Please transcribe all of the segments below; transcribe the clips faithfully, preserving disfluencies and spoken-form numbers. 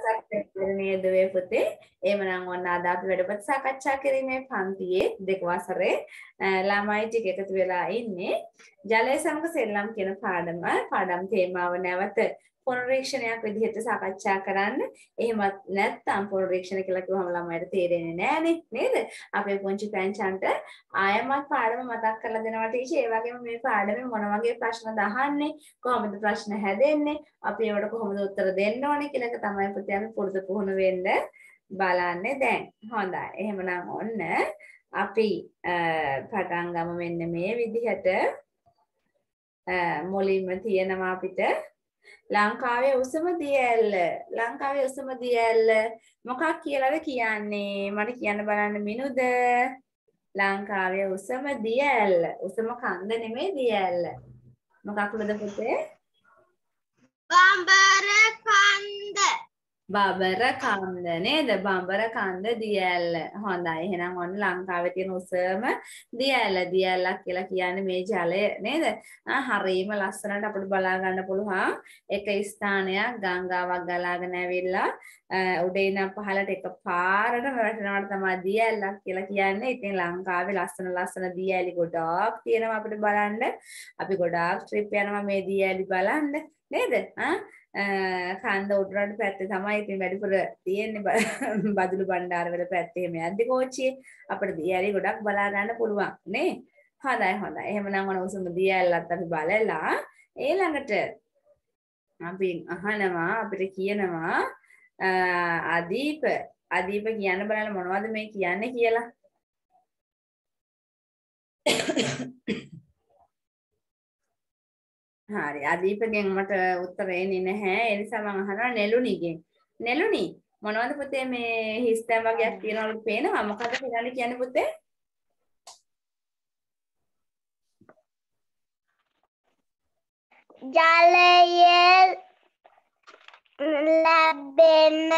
නේද වේ පුතේ. එහෙමනම් ඔන්න අද අපි වැඩපත් සාකච්ඡා කිරීමේ පන්තියේ දෙක වසරේ ළමයි ටික එකතු වෙලා ඉන්නේ. ජලය සමග සෙල්ලම් කියන පාඩම පාඩම් තේමාව නැවත පුනරීක්ෂණයක් විදිහට සාකච්ඡා කරන්න. එහෙමත් නැත්නම් පුනරීක්ෂණ කියලා කිව්වම ළමයිට තේරෙන්නේ නැහනේ නේද? අපේ පුංචි පැංචන්ට ආයමත් පාඩම මතක් කරලා දෙනවා ටීචර්. ඒ වගේම මේ පාඩමේ මොන වගේ ප්‍රශ්නද අහන්නේ? කොහොමද ප්‍රශ්න හැදෙන්නේ? අපි ඒවට කොහොමද උත්තර දෙන්න ඕනේ කියන එක තමයි පුතේ අපි පුරුදු පුහුණු වෙන්න බලන්නේ දැන්. හොඳයි. එහෙමනම් ඔන්න අපි පටන් ගමු මෙන්න මේ විදිහට. මුලින්ම තියෙනවා අපිට ලංකාවේ උසම දිය ඇල්ල. ලංකාවේ උසම දිය ඇල්ල මොකක් කියලාද කියන්නේ? මට කියන්න බලන්න මිනුද? ලංකාවේ උසම දිය ඇල්ල. උසම කන්ද නෙමෙයි දිය ඇල්ල. මොකක්ද පුතේ? බඹර කන්ද. බඹර කන්ද නේද? බඹර කන්ද දිය ඇල්ල. හොඳයි. එහෙනම් ඔන්න ලංකාවේ තියෙන උසම දිය ඇල්ල. දිය ඇල්ලක් කියලා කියන්නේ මේ ජලය නේද? ආ හරීම ලස්සනට අපිට බලා ගන්න පුළුවන්. එක ස්ථානයක් ගංගාවක් ගලාගෙන ඇවිල්ලා උඩේ ඉඳන් පහළට එක පාරට වැටෙනවට තමයි දිය ඇල්ලක් කියලා කියන්නේ. ඉතින් ලංකාවේ ලස්සන ලස්සන දිය ඇලි ගොඩාක් තියෙනවා අපිට බලන්න. අපි ගොඩාක් ට්‍රිප් යනවා මේ දිය ඇලි බලන්න නේද? ආ කන්ද උඩරට පැත්තේ තමයි ඉතින් වැඩිපුර තියෙන්නේ බදුළු බණ්ඩාර වල පැත්තේ එහෙම යද්දි කෝච්චියේ අපිට දිය ඇලි ගොඩක් බලා ගන්න පුළුවන් නේ. හොඳයි හොඳයි. එහෙමනම් ඔන උසම දිය ඇල්ලත් අපි බලලා ඊළඟට අපි අහනවා අපිට කියනවා අදීප අදීප කියන්න බලන්න මොනවද මේ කියන්නේ කියලා. හරි අදීපගෙන් මට උත්තර එන්නේ නැහැ. ඒ නිසා මම අහනවා නෙළුණිගෙන්. නෙළුණි මොනවද පුතේ මේ හිස්තැන් වගේක් තියනවලු පේනවා? මොකද කියලා කියන්නේ පුතේ? ජලයේ ලැබෙන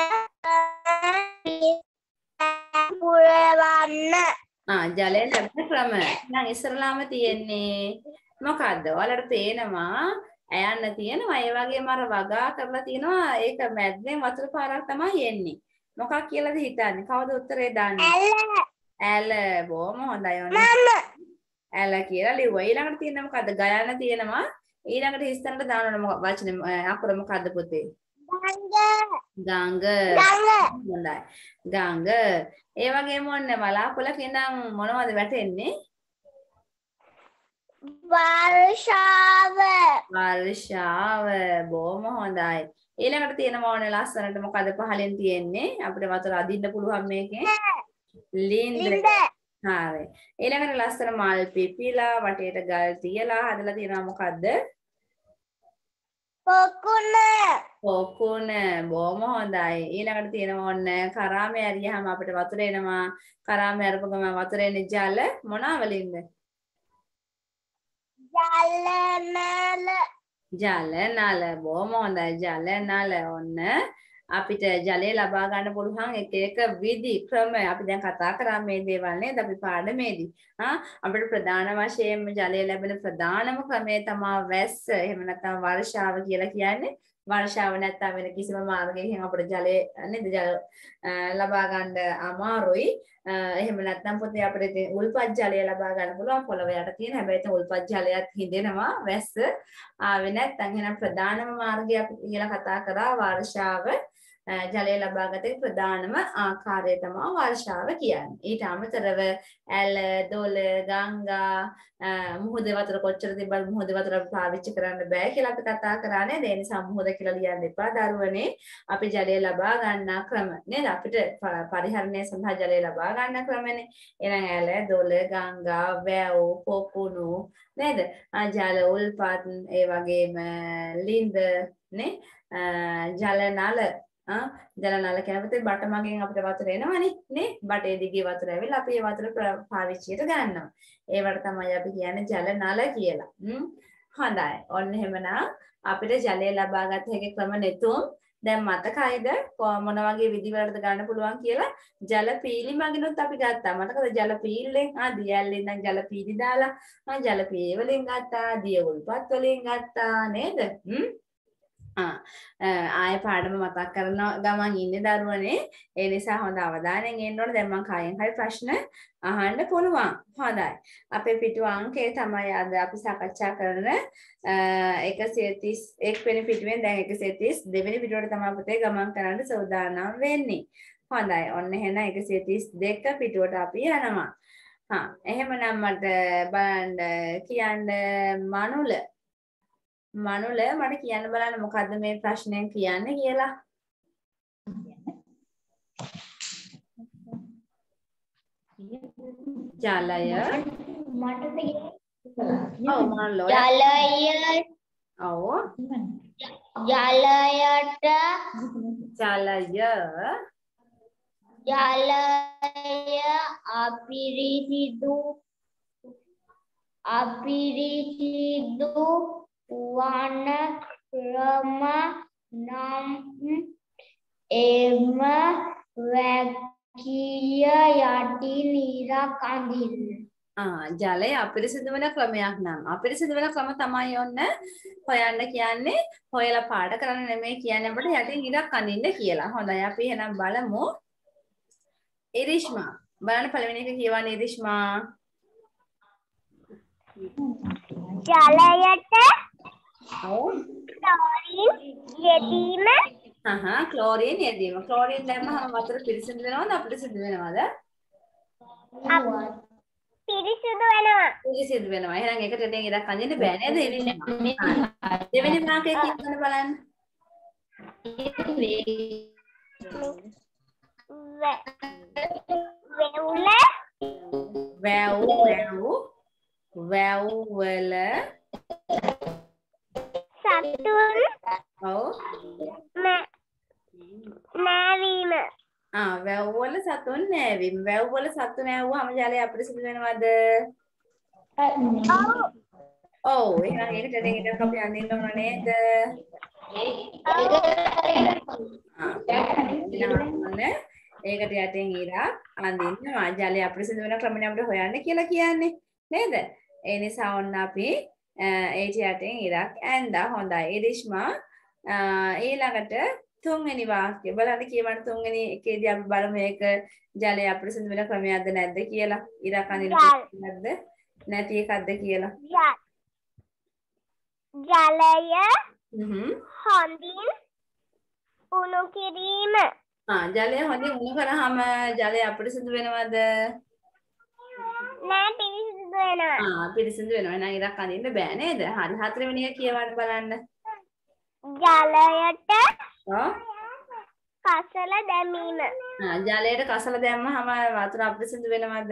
පුරවන්න. ආ ජලය ලැබෙන ක්‍රම. දැන් ඉස්සරලාම තියෙන්නේ මොකද්ද? ඔයාලට පේනවා ඇයන්න තියෙනවා. ඒ වගේම අර වගා කරලා තියෙනවා. ඒක මැද්දෙන් වතුර පාරක් තමයි එන්නේ. මොකක් කියලාද හිතන්නේ? කවුද උත්තරේ දාන්නේ? ඇල. ඇල. බොහොම හොඳයි ඔන්න. ඇල කියලා ලිව්වා. ඊළඟට තියෙන මොකද්ද? ගයන්න තියෙනවා. ඊළඟට හිස්තැනට දාන්න ඕන වචනේ අකුර මොකද්ද පුතේ? ගංග. ගංග. ගංග. හොඳයි. ගංග. ඒ වගේම ඔන්න වලාකුළක ඉඳන් මොනවද වැටෙන්නේ? වර්ෂාව. වර්ෂාව. බොහොම හොඳයි. ඊළඟට තියෙන මොනේ ලස්සනට මොකද පහලෙන් තියෙන්නේ? අපිට වතුර අදින්න පුළුවන් මේකෙන්. ලින්ද. හරි. ඊළඟට ලස්සන මල් පිපිලා වටේට ගල් තියලා හදලා තියෙනවා මොකද්ද? පොකුණ. පොකුණ. බොහොම හොඳයි. ඊළඟට තියෙනවා ඔන්න කරාමේ ඇරියාම අපිට වතුර එනවා. කරාමේ අරපු ගමන් වතුර එන්නේ ජල මොනවලින්ද? ජල නල. ජල නල. බොහොම හොඳයි. ජල නල. ඔන්න අපිට ජලය ලබා ගන්න පුළුවන් එක එක විදි ක්‍රම අපි දැන් කතා කරා මේ දේවල් නේද අපි පාඩමේදී. ආ අපිට ප්‍රධාන වශයෙන්ම ජලය ලැබෙන ප්‍රධානම ක්‍රමය තමයි වැස්ස. එහෙම නැත්නම් වර්ෂාව කියලා කියන්නේ. වර්ෂාව නැත්නම් වෙන කිසිම මාර්ගයකින් අපිට ජලය නේද ජල ලබා ගන්න අමාරුයි. එහෙම නැත්නම් පොතේ අපිට උල්පත් ජලය ලබා ගන්න පුළුවන් පොළව යට තියෙන. හැබැයි ඒ උල්පත් ජලයත් හිඳෙනවා වැස්ස. ආවේ නැත්නම් එහෙනම් ප්‍රධානම මාර්ගය අපි කියලා කතා කරා වර්ෂාව. ජලය ලබාගත ප්‍රධානම ආකාරය තමයි වර්ෂාව කියන්නේ. ඊට අමතරව ඇල, දොල, ගංගා, මුහුදේ වතුර කොච්චර තිබ්බත් මුහුදේ වතුර පාවිච්චි කරන්න බෑ කියලා අපි කතා කරා නේද? ඒ නිසා මුහුද කියලා ලියන්න එපා දරුවනේ. අපි ජලය ලබා ගන්න ක්‍රම නේද? අපිට පරිහරණය සඳහා ජලය ලබා ගන්න ක්‍රමනේ. එහෙනම් ඇල, දොල, ගංගා, වැව්, පොකුණු නේද? ජල උල්පත් ඒ වගේම ලින්ද නේ? ජල නල ජල නල කියනකොට බට මගෙන් අපිට වතුර එනවනේ නේ බටේ දිගේ වතුර ඇවිල්ලා අපි ඒ වතුර පාවිච්චියට ගන්නවා. ඒවට තමයි අපි කියන්නේ ජල නල කියලා. හ්ම් හොඳයි. ඔන්න එහෙමනම් අපිට ජලය ලබා ගන්න හැකි ක්‍රම නෙතුම් දැන් මතකයිද මොන වගේ විදිවලටද ගන්න පුළුවන් කියලා? ජල පීලි මගිනුත් අපි ගත්තා. මතකද ජල පීල්ලෙන් ආ දියැල්ලෙන් නම් ජල පීලි දාලා ආ ජල පීලි වලින් ගත්තා, දිය උල්පත් වලින් ගත්තා නේද? හ්ම් ආය පාඩම මතක් කරන ගමන් ඉන්නේ දරුවනේ ඒ නිසා හොඳ අවධානයෙන් ඉන්න ඕනේ දැන් මම කයෙන් හරි ප්‍රශ්න අහන්න පුළුවන් හොඳයි අපේ පිටු අංකය තමයි අද අපි සාකච්ඡා කරන එකසිය තිස් එක් වෙනි පිටුවෙන් දැන් එකසිය තිස් දෙවෙනි පිටුවට තමයි පුතේ ගමන් කරන්න සූදානම් වෙන්නේ හොඳයි ඔන්න එහෙනම් එකසිය තිස් දෙක පිටුවට අපි යනවා හා එහෙමනම් මට බලන්න කියන්න මනුල මනුල මට කියන්න බලන්න මොකද්ද මේ ප්‍රශ්නයෙන් කියන්නේ කියලා. ජලය මට ඔව් මනුල ජලය ඔව් ජලයට ජලය ජලය අපිරිසිදු අපිරිසිදු වන ක්‍රම නම් එම වැකිය යටින් ඉරක් අඳින්න. ආ ජලය අපිරිසිදු වෙන ක්‍රමයක් නම් අපිරිසිදු වෙන ක්‍රම තමයි ඔන්න හොයන්න කියන්නේ හොයලා පාඩ කරන්න නෙමෙයි කියන්නේ අපිට යටින් ඉරක් අඳින්න කියලා. හොඳයි අපි එහෙනම් බලමු. ඉරිෂ්මා බලන්න පළවෙනි එක කියවන්නේ ඉරිෂ්මා. ජලයට ඔව් ක්ලෝරින් යෙදීම හහ ක්ලෝරින් යෙදීම ක්ලෝරින් දැම්මම වතුර පිරිසිදු වෙනවද අපිරිසිදු වෙනවද? පිරිසිදු වෙනවා. පිරිසිදු වෙනවා. එහෙනම් ඒකට යටින් ඉරක් අඳින්න බෑ නේද ඉරිෂ්මා? දෙවෙනි වාක්‍යය කියන්න බලන්න. වෙවුල වැව් වැව් වැව් වල සතුන් ඔව් නැවීම ආ වැව් වල සතුන් නෑවීම වැව් වල සතු නෑවුවාම ජලය අපිරිසිදු වෙනවද? ඔව් එහෙනම් ඒකට යටින් ඉරක් අපි අඳින්න ඕන නේද? ඒකට යටින් ඉරක් අඳින්නවා ජලය අපිරිසිදු වෙන ක්‍රමනේ අපිට හොයන්න කියලා කියන්නේ නේද? ඒ නිසා ඔන්න අපි ඒට යටින් ඉරක් ඇඳා හොඳයි. ඉරිෂ්මා ඊළඟට තුන්වෙනි වාක්‍යය බලන්න කියවන්න තුන්වෙනි එකේදී අපි බලමු මේක ජලය අපිරිසිදු වෙන ක්‍රමයක්ද නැද්ද කියලා. ඉරක් අඳින්න නැද්ද? නැති එකක්ද කියලා. ජලය හ්ම් හොඳින් උණු කිරීම ආ ජලය හොඳින් උණු කරාම ජලය අපිරිසිදු වෙනවද? නෑ පිරිසිදු වෙනවා. ආ පිරිසිදු වෙනවා. එහෙනම් ඉරක් අඳින්න බෑ නේද? හරි හතරවෙනි එක කියවන්න බලන්න. ජලයට ඔව් කසල දැමීම ආ ජලයට කසල දැම්මම වතුර අපිරිසිදු වෙනවද?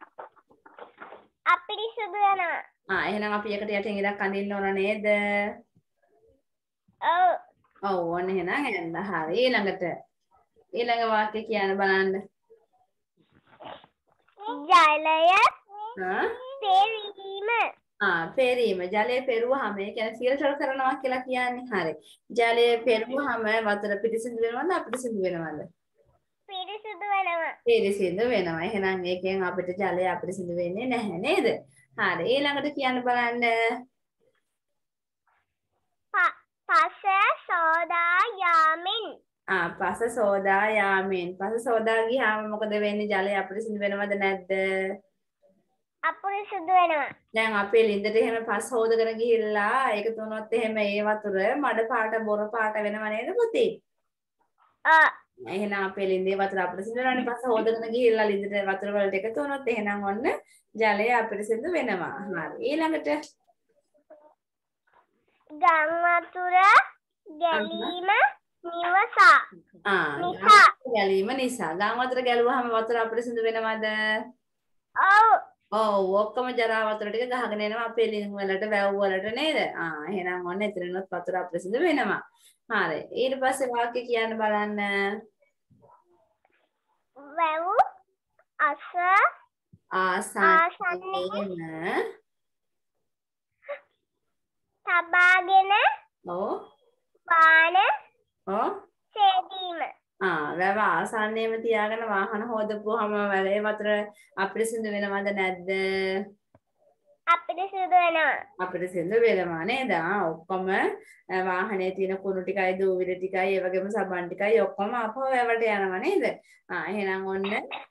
අපිරිසිදු වෙනවා. ආ එහෙනම් අපි එකට යටින් ඉරක් අඳින්න ඕන නේද? ඔව් ඔව් ඔන්න එහෙනම් ඇඳ හරි ඊළඟට ඊළඟ වාක්‍ය කියන්න බලන්න. ජලය ආ පෙරීම ආ පෙරීම ජලය පෙරුවාම ඒ කියන්නේ ෆිල්ටර් කරනවා කියලා කියන්නේ. හරි. ජලය පෙරුවාම වතුර පිරිසිදු වෙනවද අපිරිසිදු වෙනවද? පිරිසිදු වෙනවා. පිරිසිදු වෙනවා. එහෙනම් ඒකෙන් අපිට ජලය අපිරිසිදු වෙන්නේ නැහැ නේද? හරි. ඊළඟට කියන්න බලන්න. පස සෝදා යාමෙන් ආ පස සෝදා යාමෙන් පස සෝදා ගියාම මොකද වෙන්නේ? ජලය අපිරිසිදු වෙනවද නැද්ද? අපිරිසිදු වෙනවා. දැන් අපේ ලින්දට එහෙම පස් හොදගෙන ගිහිල්ලා ඒක තුනොත් එහෙම ඒ වතුර මඩ පාට බොර පාට වෙනව නේද පුතේ? ආ එහෙනම් අපේ ලින්දේ වතුර අපිරිසිදු වෙනවනේ පස් හොදගෙන ගිහිල්ලා ලින්දට වතුර වලට එකතු වුණොත් එහෙනම් ඔන්න ජලය අපිරිසිදු වෙනවා. හරි. ඊළඟට ගම් වතුර ගැලීම නිවසා ආ නිසා ගැලීම නිසා ගම් වතුර ගැලුවාම වතුර අපිරිසිදු වෙනවද? ඔව් ඔව් ඔක්කොම ජරා වතුර ටික ගහගෙන එනවා අපේ ලිං වලට වැව් වලට නේද? ආ එහෙනම් ඔන්න එතනනොත් වතුර අපිරිසිදු වෙනවා. හරි. ඊට පස්සේ වාක්‍ය කියන්න බලන්න. වැව් අස ආසන්නයේම තබාගෙන ඔව් පාන ඔව් සේදීම ආ වැව ආසන්නයේම තියාගෙන වාහන හොදපුවාම වැවේ වතුර අපිරිසිදු වෙනවද නැද්ද? අපිරිසිදු වෙනවා. අපිරිසිදු වෙනවා නේද? ආ ඔක්කොම වාහනේ තියෙන කුණු ටිකයි දූවිලි ටිකයි ඒ වගේම සබන් ටිකයි ඔක්කොම අපව වැවට යනවා නේද? ආ එහෙනම් ඔන්න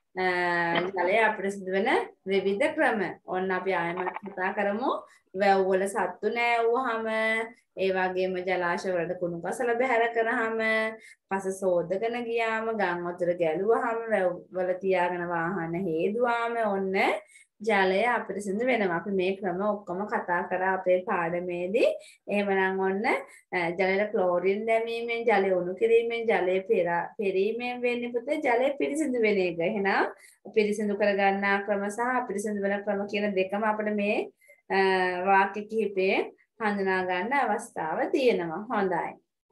ජලය අපිරිසිදු වෙන විවිධ ක්‍රම. ඔන්න අපි ආයෙමත් කතා කරමු. වැව් වල සත්තු නෑවුවාම ඒ වගේම ජලාශය වලට කුණු කසල බැහැර කරාම පස සෝදගෙන ගියාම ගම් වතුර ගැලුවාම වැව් වල තියාගෙන වාහන හේදුවාම ඔන්න ජලය අපිරිසිදු වෙනවා. අපි මේ ක්‍රම ඔක්කොම කතා කරා අපේ පාඩමේදී. එහෙමනම් ඔන්න ජලයට ක්ලෝරින් දැමීමෙන්, ජලය උණු කිරීමෙන්, ජලය පෙරීමෙන් වෙන්නේ පුතේ ජලය පිරිසිදු වෙන එක. එහෙනම් පිරිසිදු කරගන්නා ක්‍රම සහ අපිරිසිදු වෙන ක්‍රම කියන දෙකම අපිට මේ වාක්‍ය කිහිපේ හඳුනා ගන්න අවස්ථාව තියෙනවා. හොඳයි.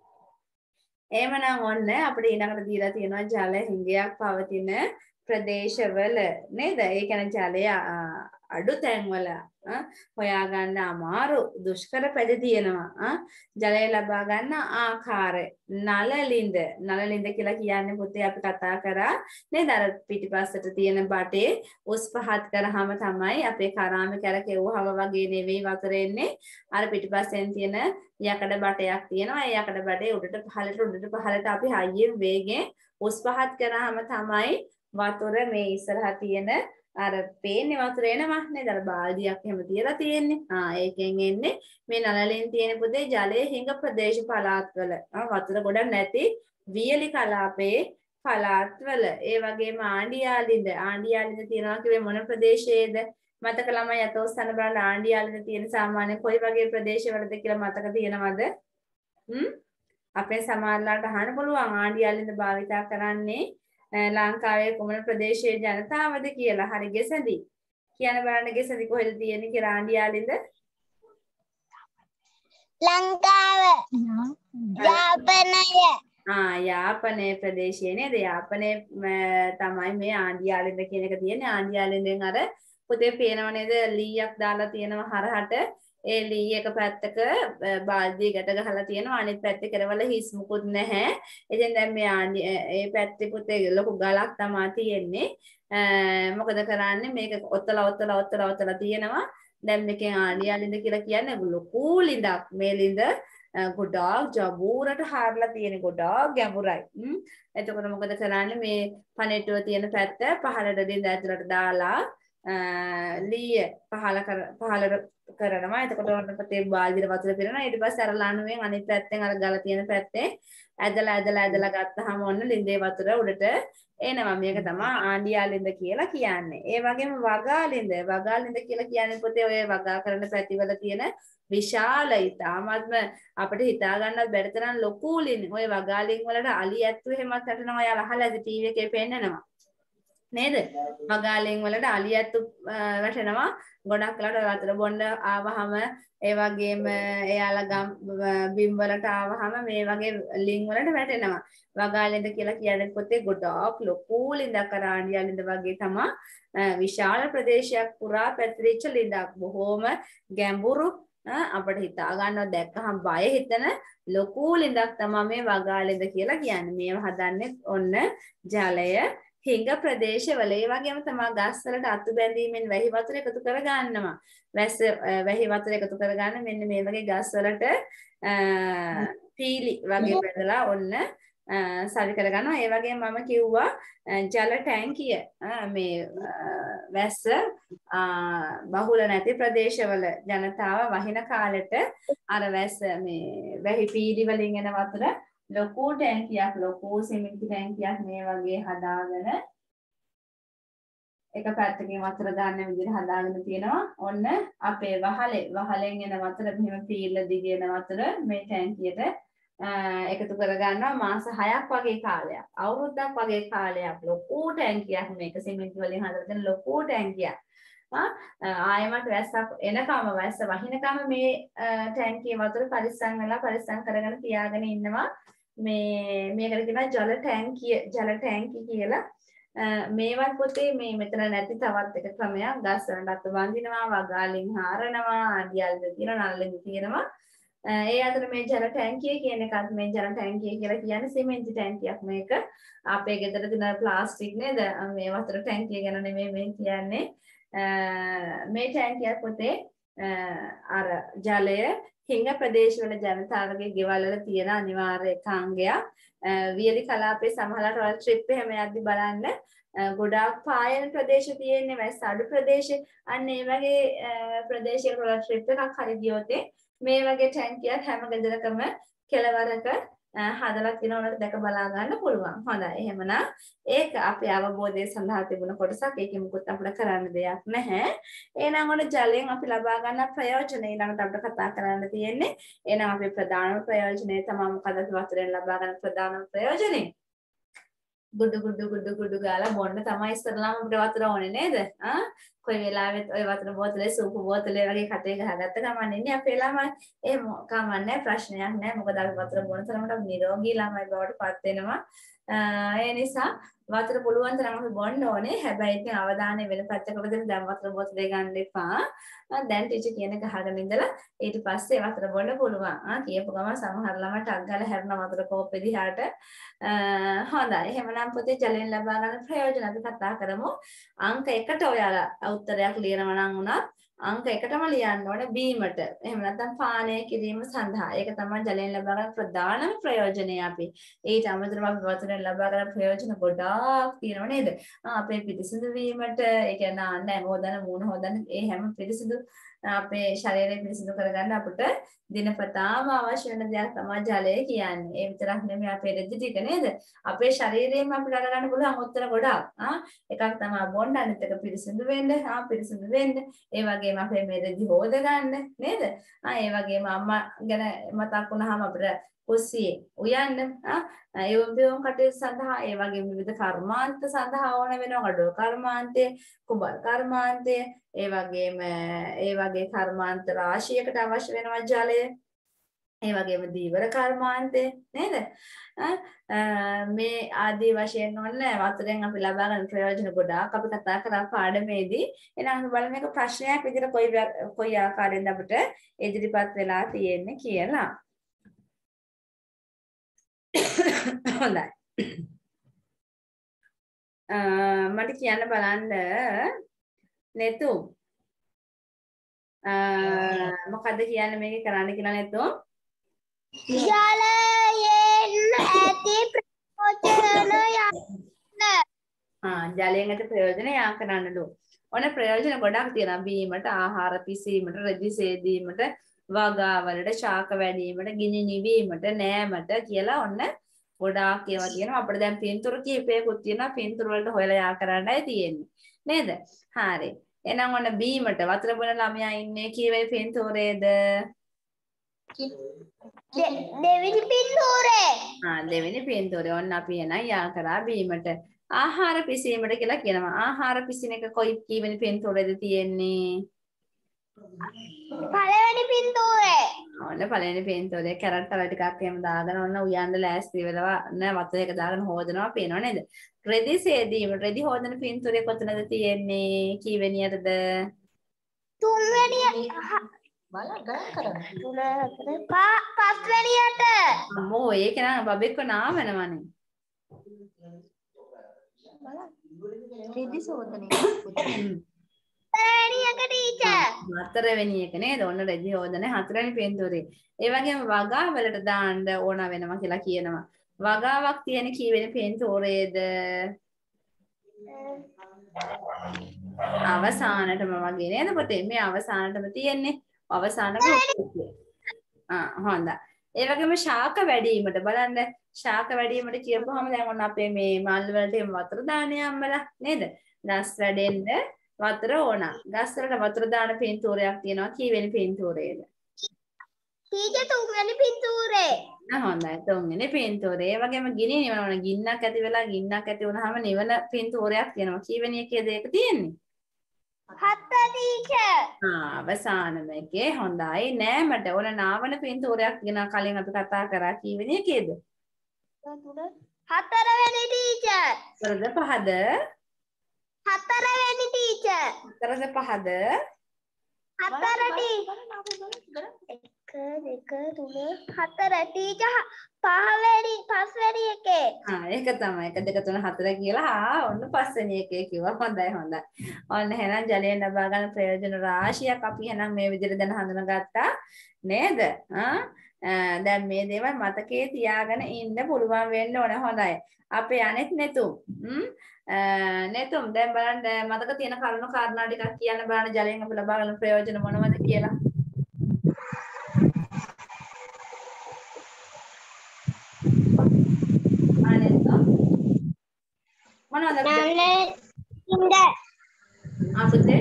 එහෙමනම් ඔන්න අපිට ඊළඟට දීලා තියෙනවා ජල හිඟයක් පවතින ප්‍රදේශවල නේද? ඒ කියන්නේ ජලය අඩු තැන්වල හොයාගන්න අමාරු දුෂ්කර පැද තියෙනවා. ජලය ලබා ගන්න ආකාරය නලලින්ද නලලින්ද කියලා කියන්නේ පුතේ අපි කතා කරා නේද? අර පිටිපස්සට තියෙන බටේ උස් පහත් කරාම තමයි අපේ කරාමේ කැරකෙව්වම වගේ නෙවෙයි වතුර එන්නේ. අර පිටිපස්සෙන් තියෙන යකඩ බටයක් තියෙනවා. ඒ යකඩ බටේ උඩට පහළට උඩට පහළට අපි හයියෙන් වේගෙන් උස් පහත් කරාම තමයි වතුර මේ ඉස්සරහා තියෙන අර පේන්නේ වතුර එනවා නේද? අර බාල්දියක් එහෙම තියලා තියෙන්නේ. ආ ඒකෙන් එන්නේ මේ නළලෙන් තියෙන පුතේ ජලයේ හිඟ ප්‍රදේශ පළාත්වල. ආ වතුර ගොඩක් නැති වියලි කලාපයේ පළාත්වල. ඒ වගේම ආණ්ඩියාලින්ද ආණ්ඩියාලින්ද තියෙනවා කිව්වේ මොන ප්‍රදේශයේද? මතක ළමයි අතෝස්තන බලන්න ආණ්ඩියාලින්ද තියෙන සාමාන්‍ය කොයි වගේ ප්‍රදේශවලද කියලා මතක තියෙනවද? හ්ම් අපේ සමහරලාට අහන්න පුළුවන් ආණ්ඩියාලින්ද භාවිතා කරන්නේ ලංකාවේ කුමන ප්‍රදේශයේ ජනතාවද කියලා. හරි ගෙසඳි. කියන බලන්න ගෙසඳි කොහෙද තියෙන්නේ කියලා ආණ්ඩියාලින්ද? ලංකාව. යාපනය. ආ යාපනයේ ප්‍රදේශයේ නේද? යාපනයේ තමයි මේ ආණ්ඩියාලින්ද කියන එක තියෙන්නේ. ආණ්ඩියාලින්දෙන් අර පුතේ පේනව නේද? ලීයක් දාලා තියෙනවා හරහට. ඒ ලී එක පැත්තක බාල්දිය ගැට ගහලා තියෙනවා. අනිත් පැත්තේ කරවල හිස් මුකුත් නැහැ. ඉතින් දැන් මේ ඒ පැත්තේ පුතේ ලොකු ගලක් තමයි තියෙන්නේ. මොකද කරන්නේ? මේක ඔත්තලා ඔත්තලා ඔත්තලා ඔත්තලා තියෙනවා. දැන් මේකෙන් ආණ්ඩියාලින්ද කියලා කියන්නේ ලොකු ලිඳක්. මේ ලිඳ ගොඩාක් ජබූරට හාරලා තියෙන ගොඩාක් ගැඹුරයි. හ්ම්. එතකොට මොකද කරන්නේ? මේ පණේටුව තියෙන පැත්ත පහළට ලිඳ ඇතුලට දාලා ලීය පහළ කර පහළට කරනවා. එතකොට ඔන්න පුතේ බාල්දියට වතුර පිරෙනවා. ඊට පස්සේ අර ලණුවෙන් අනිත් පැත්තෙන් අර ගල තියෙන පැත්තේ ඇදලා ඇදලා ඇදලා ගත්තාම ඔන්න ලිඳේ වතුර උඩට එනවා. මේක තමයි ආණ්ඩියාලින්ද කියලා කියන්නේ. ඒ වගේම වගාලින්ද වගාලින්ද කියලා කියන්නේ පුතේ ඔය වගා කරන පැතිවල තියෙන විශාල ඉතාමත්ම අපිට හිතා ගන්නත් බැරි තරම් ලොකු ලින්. ඔය වගාලින් වලට අලි ඇත්තු එහෙමත් හටනවා. ඔයාලා අහලා ඇති ටීවී එකේ පෙන්නනවා. නේද? වගාලෙන් වලට අලි ඇත්තු වැටෙනවා. ගොඩක් වෙලාවට වතුර බොන්න ආවහම ඒ වගේම එයාලා ගම් බිම් වලට ආවහම මේ වගේ ලින් වලට වැටෙනවා. වගාලෙන්ද කියලා කියන්නේ පොතේ ගොඩාක් ලොකු ලිඳක් අර ආණ්ඩියාලින්ද වගේ තමයි විශාල ප්‍රදේශයක් පුරා පැතිරිච්ච ලිඳක්. බොහොම ගැඹුරු අපිට හිතා ගන්නව දැක්කහම බය හිතෙන ලොකු ලිඳක් තමයි මේ වගාලෙන්ද කියලා කියන්නේ. මේව හදන්නේ ඔන්න ජලය හිඟ ප්‍රදේශවල. ඒ වගේම තමයි ගස් වලට අතු බැඳීමෙන් වැහි වතුර එකතු කර ගන්නවා. වැස්ස වැහි වතුර එකතු කර ගන්න මෙන්න මේ වගේ ගස් වලට පීලි වගේ බැඳලා ඔන්න සවි කර ගන්නවා. ඒ වගේම මම කිව්වා ජල ටැංකිය මේ වැස්ස බහුල නැති ප්‍රදේශවල ජනතාව වහින කාලෙට අර වැස්ස මේ වැහි පීලි වලින් එන වතුර ලොකු ටැංකියක් ලොකු සිමෙන්ති ටැංකියක් මේ වගේ හදාගෙන එක පැත්තකින් වතුර ගන්න විදිහට හදාගෙන තියෙනවා. ඔන්න අපේ වහලේ වහලෙන් එන වතුර මෙහෙම පීල්ල දිගේ එන වතුර මේ ටැංකියට එකතු කර ගන්නවා මාස හයක් වගේ කාලයක්. අවුරුද්දක් වගේ කාලයක් ලොකු ටැංකියක් මේක සිමෙන්ති වලින් හදලා තියෙන ලොකු ටැංකියක්. ආයෙමත් වැස්සක් එනකම වැස්ස වහිනකම මේ ටැංකියේ වතුර පරිස්සම් වෙලා පරිස්සම් කරගෙන තියාගෙන ඉන්නවා. මේ මේකට කියනවා ජල ටැංකිය ජල ටැංකි කියලා. මේවත් පොතේ මේ මෙතන නැති තවත් එක ක්‍රමයක්. ගස් වලට අත බඳිනවා, වගාලින් හාරනවා, ආඩියල්ද තියෙනවා, නල්ලෙන් තියෙනවා. ඒ අතර මේ ජල ටැංකිය කියන එකත් මේ ජල ටැංකිය කියලා කියන්නේ සිමෙන්ති ටැංකියක්. මේක අපේ ගෙදර තියෙන ප්ලාස්ටික් නේද? මේ වතුර ටැංකිය ගැන නෙමෙයි මේ කියන්නේ. මේ ටැංකියක් පොතේ අර ජලය හිඟ ප්‍රදේශවල ජනතාවගේ ගෙවල් වල තියෙන අනිවාර්ය එකාංගයක්. වියලි කලාපයේ සමහරවිට ඔයාලා ට්‍රිප් එහෙම යද්දි බලන්න ගොඩාක් පායන ප්‍රදේශ තියෙන්නේ වැස්ස අඩු ප්‍රදේශ. අන්න ඒ වගේ ප්‍රදේශයක ඔයාලා ට්‍රිප් එකක් හරි ගියොත් මේ වගේ ටැංකියක් හැම ගෙදරකම කෙළවරක හදලා තියෙනවලට දැක බලා ගන්න පුළුවන්. හොඳයි. එහෙමනම් ඒක අපේ අවබෝධය සඳහා තිබුණ කොටසක්. ඒකෙ මුකුත් අපිට කරන්න දෙයක් නැහැ. එහෙනම් ඔන්න ජලයෙන් අපි ලබා ගන්න ප්‍රයෝජන ඊළඟට අපිට කතා කරන්න තියෙන්නේ. එහෙනම් අපේ ප්‍රධානම ප්‍රයෝජනය තමයි මොකද? අපි වතුරෙන් ලබා ගන්න ප්‍රධානම ප්‍රයෝජනය. ගුඩු ගුඩු ගුඩු ගුඩු ගාලා බොන්න තමයි ඉස්සරලාම අපිට වතුර ඕනේ නේද? ආ කොයි වෙලාවෙත් ඔය වතුර බෝතලේ සූපු බෝතලේ වගේ කටේ ගහගත්ත ගමන් ඉන්නේ අපේ ළමයි. ඒ කමන්නේ ප්‍රශ්නයක් නැහැ. මොකද අපි වතුර බොන තරමට නිරෝගී ළමයි බවට පත් වෙනවා. ඒ නිසා වතුර පුළුවන් තරම් අපි බොන්න ඕනේ. හැබැයි ඉතින් අවධානය වෙන පැත්තකට දෙන්න දැන් වතුර බෝතලේ ගන්න එපා. දැන් ටීචර් කියන එක අහගෙන ඉඳලා ඊට පස්සේ වතුර බොන්න පුළුවන්. ආ කියපු ගමන් සමහර ළමයි ටක් ගාලා හැරෙන වතුර කෝප්පේ දිහාට. හොඳයි. එහෙමනම් පුතේ ජලයෙන් ලබා ගන්න ප්‍රයෝජන අපි කතා කරමු. අංක එකට ඔයාලා උත්තරයක් ලියනවා නම් උනත් අංක එකටම ලියන්න ඕනේ බීමට. එහෙම නැත්නම් පානය කිරීම සඳහා. ඒක තමයි ජලයෙන් ලබා ගන්න ප්‍රධානම ප්‍රයෝජනය අපි. ඊට අමතරව අපි වතුරෙන් ලබා ගන්න ප්‍රයෝජන ගොඩාක් තියෙනවා නේද? අපේ පිරිසිදු වීමට, ඒ කියන්නේ අන්න හොදන මූණ හොදන ඒ හැම පිරිසිදු අපේ ශරීරය පිරිසිදු කරගන්න අපිට දිනපතාම අවශ්‍ය වෙන දෙයක් තමයි ජලය කියන්නේ. ඒ විතරක් නෙමෙයි අපේ රෙදි ටික නේද? අපේ ශරීරයෙන් අපිට අරගන්න පුළුවන් උත්තර ගොඩාක්. ආ එකක් තමයි බොන්න, අනිත් එක පිරිසිදු වෙන්න. ආ පිරිසිදු වෙන්න. ඒ වගේම අපේ මේ රෙදි හොද ගන්න නේද? ආ ඒ වගේම අම්මා ගැන මතක් වුණාම අපිට කුස්සියේ උයන්න ඒ වගේම කටයුතු සඳහා ඒ වගේම විවිධ කර්මාන්ත සඳහා ඕන වෙනවා. ගඩොල් කර්මාන්තය, කුඹල් කර්මාන්තය, ඒ වගේම ඒ වගේ කර්මාන්ත රාශියකට අවශ්‍ය වෙනවා ජලය. ඒ වගේම දීවර කර්මාන්තය නේද? මේ ආදී වශයෙන් ඔන්න වතුරෙන් අපි ලබා ගන්න ප්‍රයෝජන ගොඩාක් අපි කතා කරා පාඩමේදී. එහෙනම් අපි බලමු මේක ප්‍රශ්නයක් විදිහට කොයි කොයි ආකාරයෙන්ද අපිට ඉදිරිපත් වෙලා තියෙන්නේ කියලා. හොඳයි. මට කියන්න බලන්න නෙතු. මොකද්ද කියන්නේ මේකේ කරන්න කියලා නෙතු? ජලයෙන් ඇති ප්‍රයෝජන යන්න. ආ ජලයෙන් ඇති ප්‍රයෝජන යා කරන්නලු. ඔන්න ප්‍රයෝජන ගොඩක් තියෙනවා. බීමට, ආහාර පිසීමට, රෙදි සේදීමට, වගාවලට, ශාක වැඩිවීමට, ගිනි නිවීමට, නෑමට කියලා ඔන්න ගොඩාක් ඒවා තියෙනවා. අපිට දැන් පින්තූර කීපයකුත් තියෙනවා. පින්තූර වලට හොයලා යා කරන්නයි තියෙන්නේ. නේද? හරි. එහෙනම් ඔන්න බීමට වතුර බොන ළමයා ඉන්නේ කීවේ පින්තූරේද? දෙවෙනි පින්තූරේ. ආ දෙවෙනි පින්තූරේ. ඔන්න අපි එනයි යා කරා බීමට. ආහාර පිසීමට කියලා කියනවා. ආහාර පිසින එක කොයි කීවෙනි පින්තූරේද තියෙන්නේ? පළවෙනි පින්තූරේ. ඔන්න පළවෙනි පින්තූරේ කැරට් වල ටිකක් එහෙම දාගෙන ඔන්න උයන්න ලෑස්ති වෙලා නෑ වතුර එක දාගෙන හොදනවා පේනව නේද? රෙදි සේදීම රෙදි හොදන පින්තූරේ කොතනද තියෙන්නේ? කීවෙනියටද? තුන්වෙනි බලන්න ගණන් කරන්න. තුන හතර පහ පස්වෙනියට. අම්මෝ ඒක නම් බබෙක්ව නාවනවනේ. රෙදි සෝදනය. හතරවෙනි එක ටීචර්. හතරවෙනි එක නේද? ඔන්න රෙදි හොදන හතරවෙනි පින්තූරේ. ඒ වගේම වගාවලට දාන්න ඕන වෙනවා කියලා කියනවා. වගාවක් තියෙන කීවෙනි පින්තූරේද? අවසානටම වගේ නේද පුතේ? මේ අවසානටම තියෙන්නේ. අවසානම ආ හොඳයි. ඒ වගේම ශාක වැඩිවීමට බලන්න ශාක වැඩිවීමට කියපුවාම දැන් ඔන්න අපේ මේ මල් වලට වතුර දාන්නේ අම්මලා නේද? ගස් වැඩෙන්න වතුර ඕන. ගස් වලට වතුර දාන පින්තූරයක් තියෙනවා. කීවෙනි පින්තූරේද? ටීචර් තුන්වෙනි පින්තූරේ. ආ හොඳයි. තුන්වෙනි පින්තූරේ. ඒ වගේම ගිනි නිවන ගින්නක් ඇති වෙලා ගින්නක් ඇති වුනහම නිවන පින්තූරයක් තියෙනවා. කීවෙනි එකේද ඒක තියෙන්නේ? හත ටීචර්. ආ අවසානම එකේ හොඳයි. නෑමට ඕන නාවන පින්තූරයක් තියෙනවා කලින් අපි කතා කරා. කීවෙනි එකේද? හතරවෙනි ටීචර්. හතරද පහද? හතරවෙනි ටීචර්. හතරද පහද? හතර ටීචර්. එක දෙක තුන හතර ටීචර් පහවෙනි පස්වෙනි එකේ. ආ ඒක තමයි. එක දෙක තුන හතර කියලා ආ ඔන්න පස්වෙනි එකේ කිව්වා. හොඳයි හොඳයි. ඔන්න එහෙනම් ජලයෙන් ලබා ගන්න ප්‍රයෝජන රාශියක් අපි එහෙනම් මේ විදිහට දැන් හඳුනාගත්තා නේද? ආ දැන් මේ දේවල් මතකයේ තියාගෙන ඉන්න පුළුවන් වෙන්න ඕන. හොඳයි. අපේ අනෙත් නෙතුම්. හ්ම් නෙතුම් දැන් බලන්න මතක තියෙන කරුණු කාරණා ටිකක් කියන්න බලන්න ජලයෙන් අපි ලබා ගන්න ප්‍රයෝජන මොනවද කියලා. මොනවද නල ඉඳ අපතේ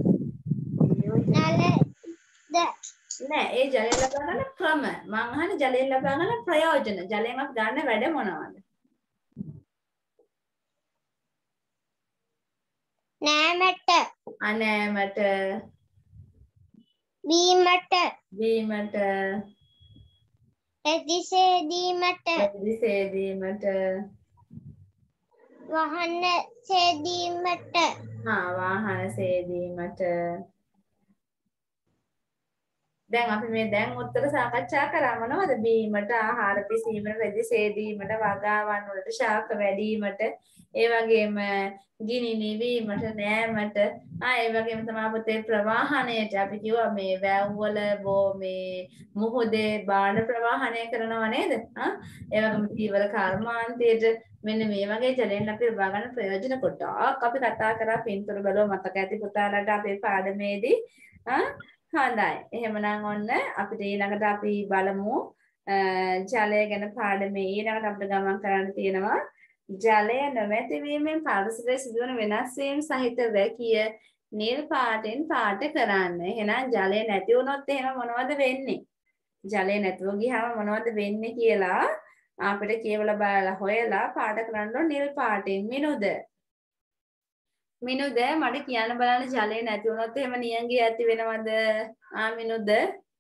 නල ද නෑ ඒ ජලය ලබා ගන්න ක්‍රම මං අහන්නේ ජලයෙන් ලබා ගන්න ප්‍රයෝජන ජලයෙන් අපි ගන්න වැඩ මොනවද නෑමට අනෑමට බීමට බීමට එදිසේදීමට එදිසේදීමට වහන්න සේදීමට හා වාහන සේදීමට දැන් අපි මේ දැන් උත්තර සාකච්ඡා කරා මොනවද බීමට ආහාර පිසීමට රෙදි සේදීමට වගාවන් වලට ශාක වැඩිවීමට ඒ වගේම ගිනි නිවීමට නෑමට ආ ඒ වගේම තමයි පුතේ ප්‍රවාහණයට අපි කිව්වා මේ වැව් වල බෝ මේ මුහුදේ බාහිර ප්‍රවාහණය කරනවා නේද ආ ඒ වගේම ජීවල කර්මාන්තයට මෙන්න මේ වගේ ජලයෙන් අපි ලබා ගන්න ප්‍රයෝජන කොටක් අපි කතා කරා පින්තූර බලව මතක ඇති පුතාලට අපේ පාඩමේදී ආ හොඳයි. එහෙමනම් ඔන්න අපිට ඊළඟට අපි බලමු ජලය ගැන පාඩමේ ඊළඟට අපිට ගමන් කරන්න තියෙනවා ජලය නොමැති වීමෙන් පරිසරයේ සිදුවන වෙනස් වීම සහිත වැකිය නිල් පාටෙන් පාට කරන්න. එහෙනම් ජලය නැති වුණොත් එහෙම මොනවද වෙන්නේ? ජලය නැතුව ගියාම මොනවද වෙන්නේ කියලා අපිට කියවලා බලලා හොයලා පාට කරන්න නිල් පාටෙන් මිනුද මිනුද මට කියන්න බලන්න ජලය නැති වුණොත් එහෙම නියංගිය ඇති වෙනවද ආ මිනුද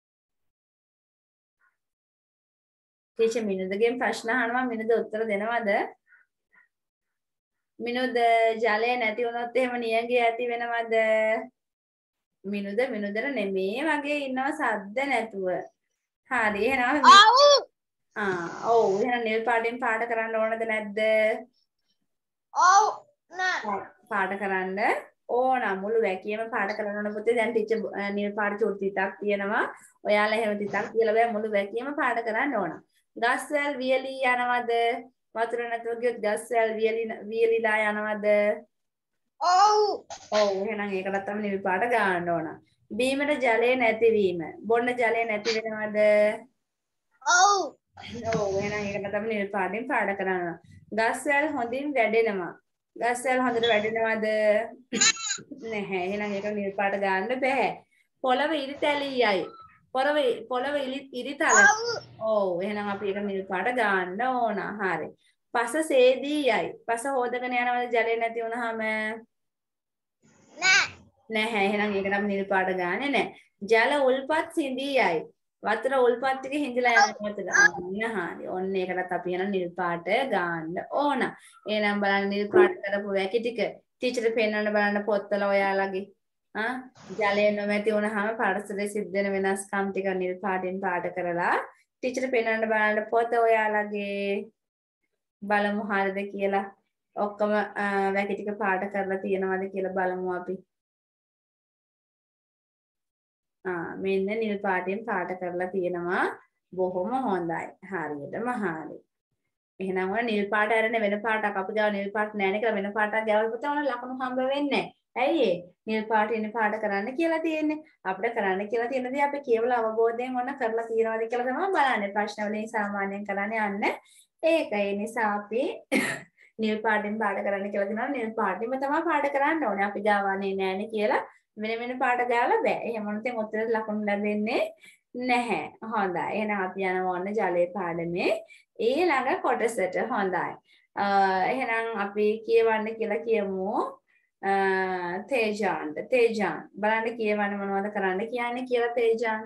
ටීචර් මිනුදගෙන් ප්‍රශ්න අහනවා මිනුද උත්තර දෙනවද මිනුද ජලය නැති වුණොත් එහෙම නියංගිය ඇති වෙනවද මිනුද මිනුදට නෙමේ වගේ ඉන්නවා සද්ද නැතුව හරි එහෙනම් ඔව් ආ ඔව් එහෙනම් නිල් පාටෙන් පාට කරන්න ඕනද නැද්ද ඔව් නෑ පාට කරන්න ඕන මුළු වැකියම පාට කරන්න ඕන පුතේ දැන් ටීචර් නිල් පාට චුටි තිතක් තියෙනවා ඔයාලා එහෙම තිතක් කියලා බෑ මුළු වැකියම පාට කරන්න ඕන ගස්වැල් වියලී යනවද වතුර නැතුව ගියොත් ගස්වැල් වියලි වියලිලා යනවද ඔව් ඔව් එහෙනම් ඒකටත් තමයි නිල් පාට ගන්න ඕන බීමට ජලය නැතිවීම බොන්න ජලය නැති වෙනවද ඔව් ඔව් එහෙනම් ඒකට තමයි නිල් පාටින් පාට කරන්න ගස්වැල් හොඳින් වැඩෙනවා ගස්වැල් හොඳට වැඩෙනවද නැහැ එහෙනම් ඒක නිල් පාට ගන්න බෑ පොළව ඉරිතැලියයි පොළව පොළව ඉරිතල ඔව් එහෙනම් අපි ඒක නිල් පාට ගන්න ඕන හරි පස සේදීයයි පස හොදගෙන යනවද ජලය නැති වුනහම නෑ නැහැ එහෙනම් ඒක නම් නිල් පාට ගන්නෙ නෑ ජල උල්පත් සිඳීයයි වතුර උල්පත් ටික හිඳිලා යනවද අන්න හරි ඔන්න ඒකටත් අපි යන නිල් පාට ගන්න ඕන එහෙනම් බලන්න නිල් පාට කරපු වැකි ටික ටීචර් පෙන්නන්න බලන්න පොත්වල ඔයාලගේ ආ ජලය නොමැති වුණාම පරිසරයේ සිද්ධ වෙන වෙනස්කම් ටික නිල් පාටින් පාට කරලා ටීචර් පෙන්නන්න බලන්න පොත ඔයාලගේ බලමු හරිද කියලා ඔක්කොම වැකි ටික පාට කරලා තියෙනවද කියලා බලමු අපි ආ මෙන්න නිල් පාටින් පාට කරලා තියෙනවා බොහොම හොඳයි හරියටම හරි එහෙනම් ඔය නිල් පාට අරගෙන වෙන පාටක් අපි ගාව නිල් පාට නැහැ නේ කියලා වෙන පාටක් ගාවල් පුතා ඔන්න ලකුණු හම්බ වෙන්නේ නැහැ ඇයි ඒ නිල් පාට ඉන්නේ පාට කරන්න කියලා තියෙන්නේ අපිට කරන්න කියලා තියෙන දේ අපි කියවලා අවබෝධයෙන් ඔන්න කරලා තියනවාද කියලා තමයි බලන්නේ ප්‍රශ්න වලින් සාමාන්‍යයෙන් කරන්නේ අන්න ඒක ඒ නිසා අපි නිල් පාටින් පාට කරන්න කියලා දෙනවා නිල් පාටින්ම තමයි පාට කරන්න ඕනේ අපි ගාවන්නේ නැහැ නේ කියලා වෙන වෙන පාට දාලා බෑ. එහෙම වුණොත් උත්තරේ ලකුණු ලැබෙන්නේ නැහැ. හොඳයි. එහෙනම් අපි යනවා ඔන්න ජලයේ පාඩමේ ඊළඟ කොටසට. හොඳයි. එහෙනම් අපි කියවන්න කියලා කියමු. තේජාන්ට. තේජාන්. බලන්න කියවන්න මොනවද කරන්න කියන්නේ කියලා තේජාන්.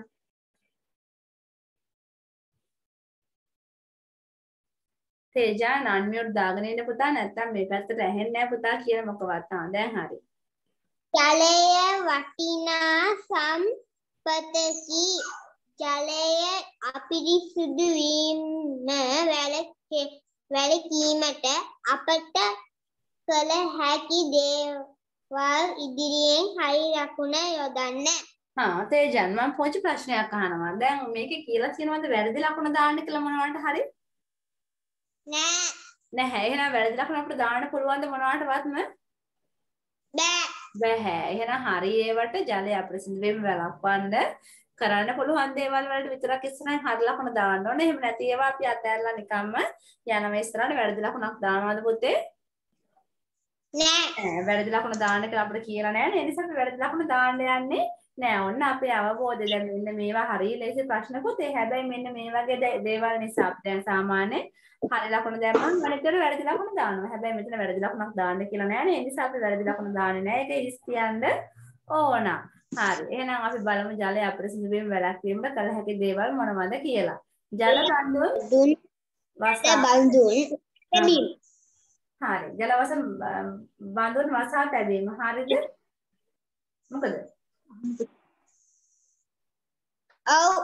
තේජාන් අන්මියුට් දාගෙන ඉන්න පුතා නැත්තම් මේ පැත්තට ඇහෙන්නේ නැහැ පුතා කියන මොකවත්. ආ දැන් හරි. ජලය වටිනා සම්පතකි ජලය අපිරිසිදු වීම වැළකීමට අපට කළ හැකි දේවල් ඉදිරියෙන් හරි ලකුණ යොදන්න. හා තේජන් මම පොඩි ප්‍රශ්නයක් අහනවා. දැන් මේකේ කියලා තියෙනවද වැරදි ලකුණ දාන්න කියලා මොනවට හරි? නෑ. නැහැ. එහෙනම් වැරදි ලකුණ අපිට දාන්න පුළුවන්ද මොනවටවත්ම? බෑ. බැහැ. එහෙනම් හරි ඒවට ජලය අපිරිසිදු වීම වළක්වන්න කරන්න පුළුවන් දේවල් වලට විතරක් ඉස්සරහින් හරි ලකුණ දාන්න ඕනේ. එහෙම නැති ඒවා අපි අතහැරලා නිකම්ම යනවා ඉස්සරහට වැරදි ලකුණක් දානවද පුතේ? නෑ. නෑ වැරදි ලකුණ දාන්න කියලා අපිට කියලා නෑ. ඒ නිසා අපි වැරදි ලකුණ දාන්න යන්නේ නෑ. ඔන්න අපේ අවබෝධය දැන් මෙන්න මේවා හරිය ලේසි ප්‍රශ්න පුතේ. හැබැයි මෙන්න මේ වගේ දේවල් නිසා අපි දැන් සාමාන්‍ය හරි ලකුණ දැම්මම මනිටර වැරදි ලකුණ දානවා. හැබැයි මෙතන වැරදි ලකුණක් දාන්න කියලා නෑනේ. ඒ නිසා අපි වැරදි ලකුණ දාන්නේ නෑ. ඒක ඉස් කියන්න ඕන. හරි. එහෙනම් අපි බලමු ජලය අපිරිසිදු වීම වැළැක්වීමට කළ හැකි දේවල් මොනවද කියලා. ජල බඳුන් දුන් වසා බඳුන් තැබීම. හරි. ජල වස බඳුන් වසා තැබීම. හරිද? මොකද? ඔව්.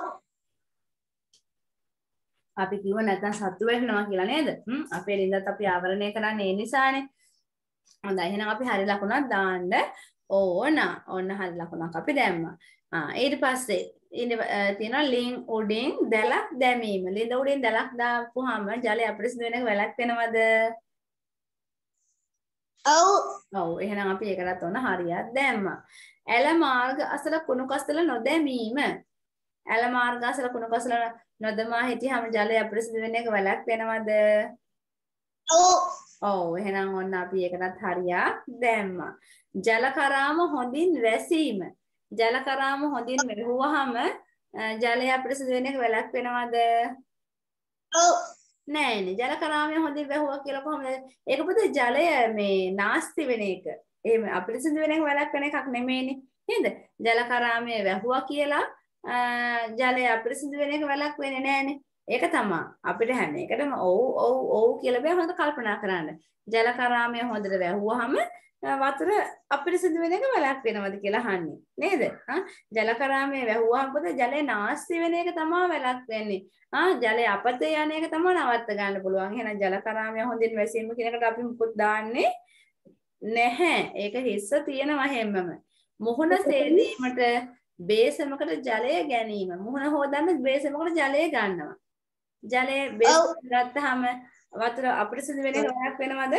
අපි කිව්ව නැත්නම් සතු වෙනවා කියලා නේද? හ්ම් අපේ ලින්දත් අපි ආවරණය කරන්නේ ඒ නිසානේ. හොඳයි. එහෙනම් අපි හරි ලකුණක් දාන්න ඕන. ඔන්න හරි ලකුණක් අපි දැම්මා. ආ ඊට පස්සේ ඉන්න තියෙනවා ලින් උඩින් දැලක් දැමීම. ලින්ද උඩින් දැලක් දාපුවාම ජලය අපිරිසිදු වෙන එක වැළැක් වෙනවද? ඔව්. ඔව්. එහෙනම් අපි ඒකටත් ඔන්න හරියක් දැම්මා. ඇල මාර්ග අසල කුණු කස්තල නොදැමීම. ඇල මාර්ග අසල කුණු කස්තල නොදමා හිටියාම ජලය අපිරිසිදු වෙන එක වැළැක් වෙනවද? ඔව්. ඔව්. එහෙනම් ඔන්න අපි ඒකටත් හරියක් දැම්මා. ජල කරාම හොඳින් වැසීම. ජල කරාම හොඳින් වැහුවාම ජලය අපිරිසිදු වෙන එක වැළැක් වෙනවද? ඔව්. නෑනේ. ජල කරාමය හොඳින් වැහුවා කියලා කොහොමද? ඒක පුතේ ජලය මේ නාස්ති වෙන එක. එහෙම අපිරිසිදු වෙන එක වැළැක් වෙන එකක් නෙමෙයිනේ. නේද? ජල කරාමය වැහුවා කියලා ජලය අපිරිසිදු වෙන එක වැළැක් වෙන්නේ නෑනේ. ඒක තමයි අපිට හැම එකටම ඔව් ඔව් ඔව් කියලා බෑ හොඳ කල්පනා කරන්න. ජල කරාමය හොඳට වැහුවාම වතුර අපිරිසිදු වෙන එක වැළැක් වෙනවද කියලා අහන්නේ නේද? ආ ජල කරාමය වැහුවාම පුතේ ජලය නාස්ති වෙන එක තමයි වැළැක් වෙන්නේ. ආ ජලය අපතේ යන එක තමයි නවත්ත ගන්න පුළුවන්. එහෙනම් ජල කරාමය හොඳින් වැසීම කියන එකට අපි මුකුත් දාන්නේ නැහැ. ඒක හිස්ස තියෙනවා හැමම. මුහුණ සේදීමට බේසමකට ජලය ගැනීම. මුහුණ හොදන්න බේසමකට ජලය ගන්නවා. ජලය බේසමකට ගත්තාම වතුර අපිරිසිදු වෙන එක වැළැක් වෙනවද?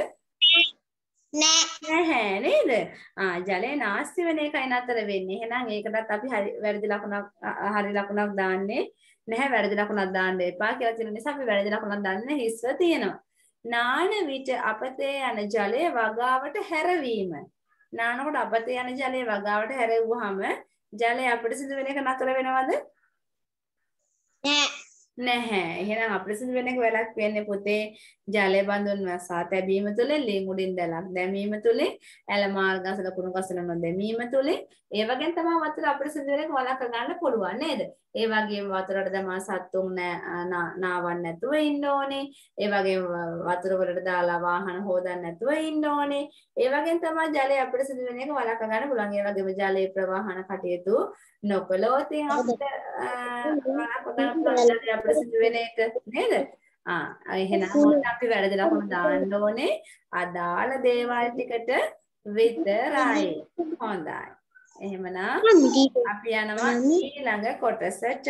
නෑ. නැහැ නේද? ආ ජලය නාස්ති වෙන එකයි නතර වෙන්නේ. එහෙනම් ඒකටත් අපි හරි වැරදි ලකුණක් හරි ලකුණක් දාන්නේ නැහැ. වැරදි ලකුණක් දාන්න එපා කියලා තියෙන නිසා අපි වැරදි ලකුණක් දාන්නේ හිස්ව තියෙනවා. නාන විට අපතේ යන ජලය වගාවට හැරවීම. නානකොට අපතේ යන ජලය වගාවට හැරෙව්වහම ජලය අපිරිසිදු වෙන එක නතර වෙනවද? නෑ. නැහැ. එහෙනම් අපිරිසිදු වෙන එක වැළැක් වෙන්නේ පුතේ ජලය බඳුන් වසා තැබීම තුළින්, ලින් උඩින් දැලක් දැමීම තුළින්, ඇල මාර්ග අසල කුණු කසල නොදැමීම තුළින්. ඒ වගේම තමයි වතුර අපිරිසිදු වෙන එක වළක්ව ගන්න පුළුවන් නේද? ඒ වගේම වතුරට දමා සත්තුන් නාවන්න නැතුව ඉන්න ඕනේ. ඒ වගේම වතුර වලට දාලා වාහන හොදන්න නැතුව ඉන්න ඕනේ. ඒ වගේම තමයි ජලය අපිරිසිදු වෙන එක වළක්ව ගන්න පුළුවන්. ඒ වගේම ජලයේ ප්‍රවාහන කටයුතු නොකළොත් අපිට වළක්ව ගන්න පුළුවන් ජලය අපිරිසිදු වෙන එක නේද? ආ එහෙනම් මොකද අපි වැරදි ලකුණු දාන්න ඕනේ අදාළ දේවල් ටිකට විතරයි. හොඳයි. එහෙමනම් අපි යනවා ඊළඟ කොටසට.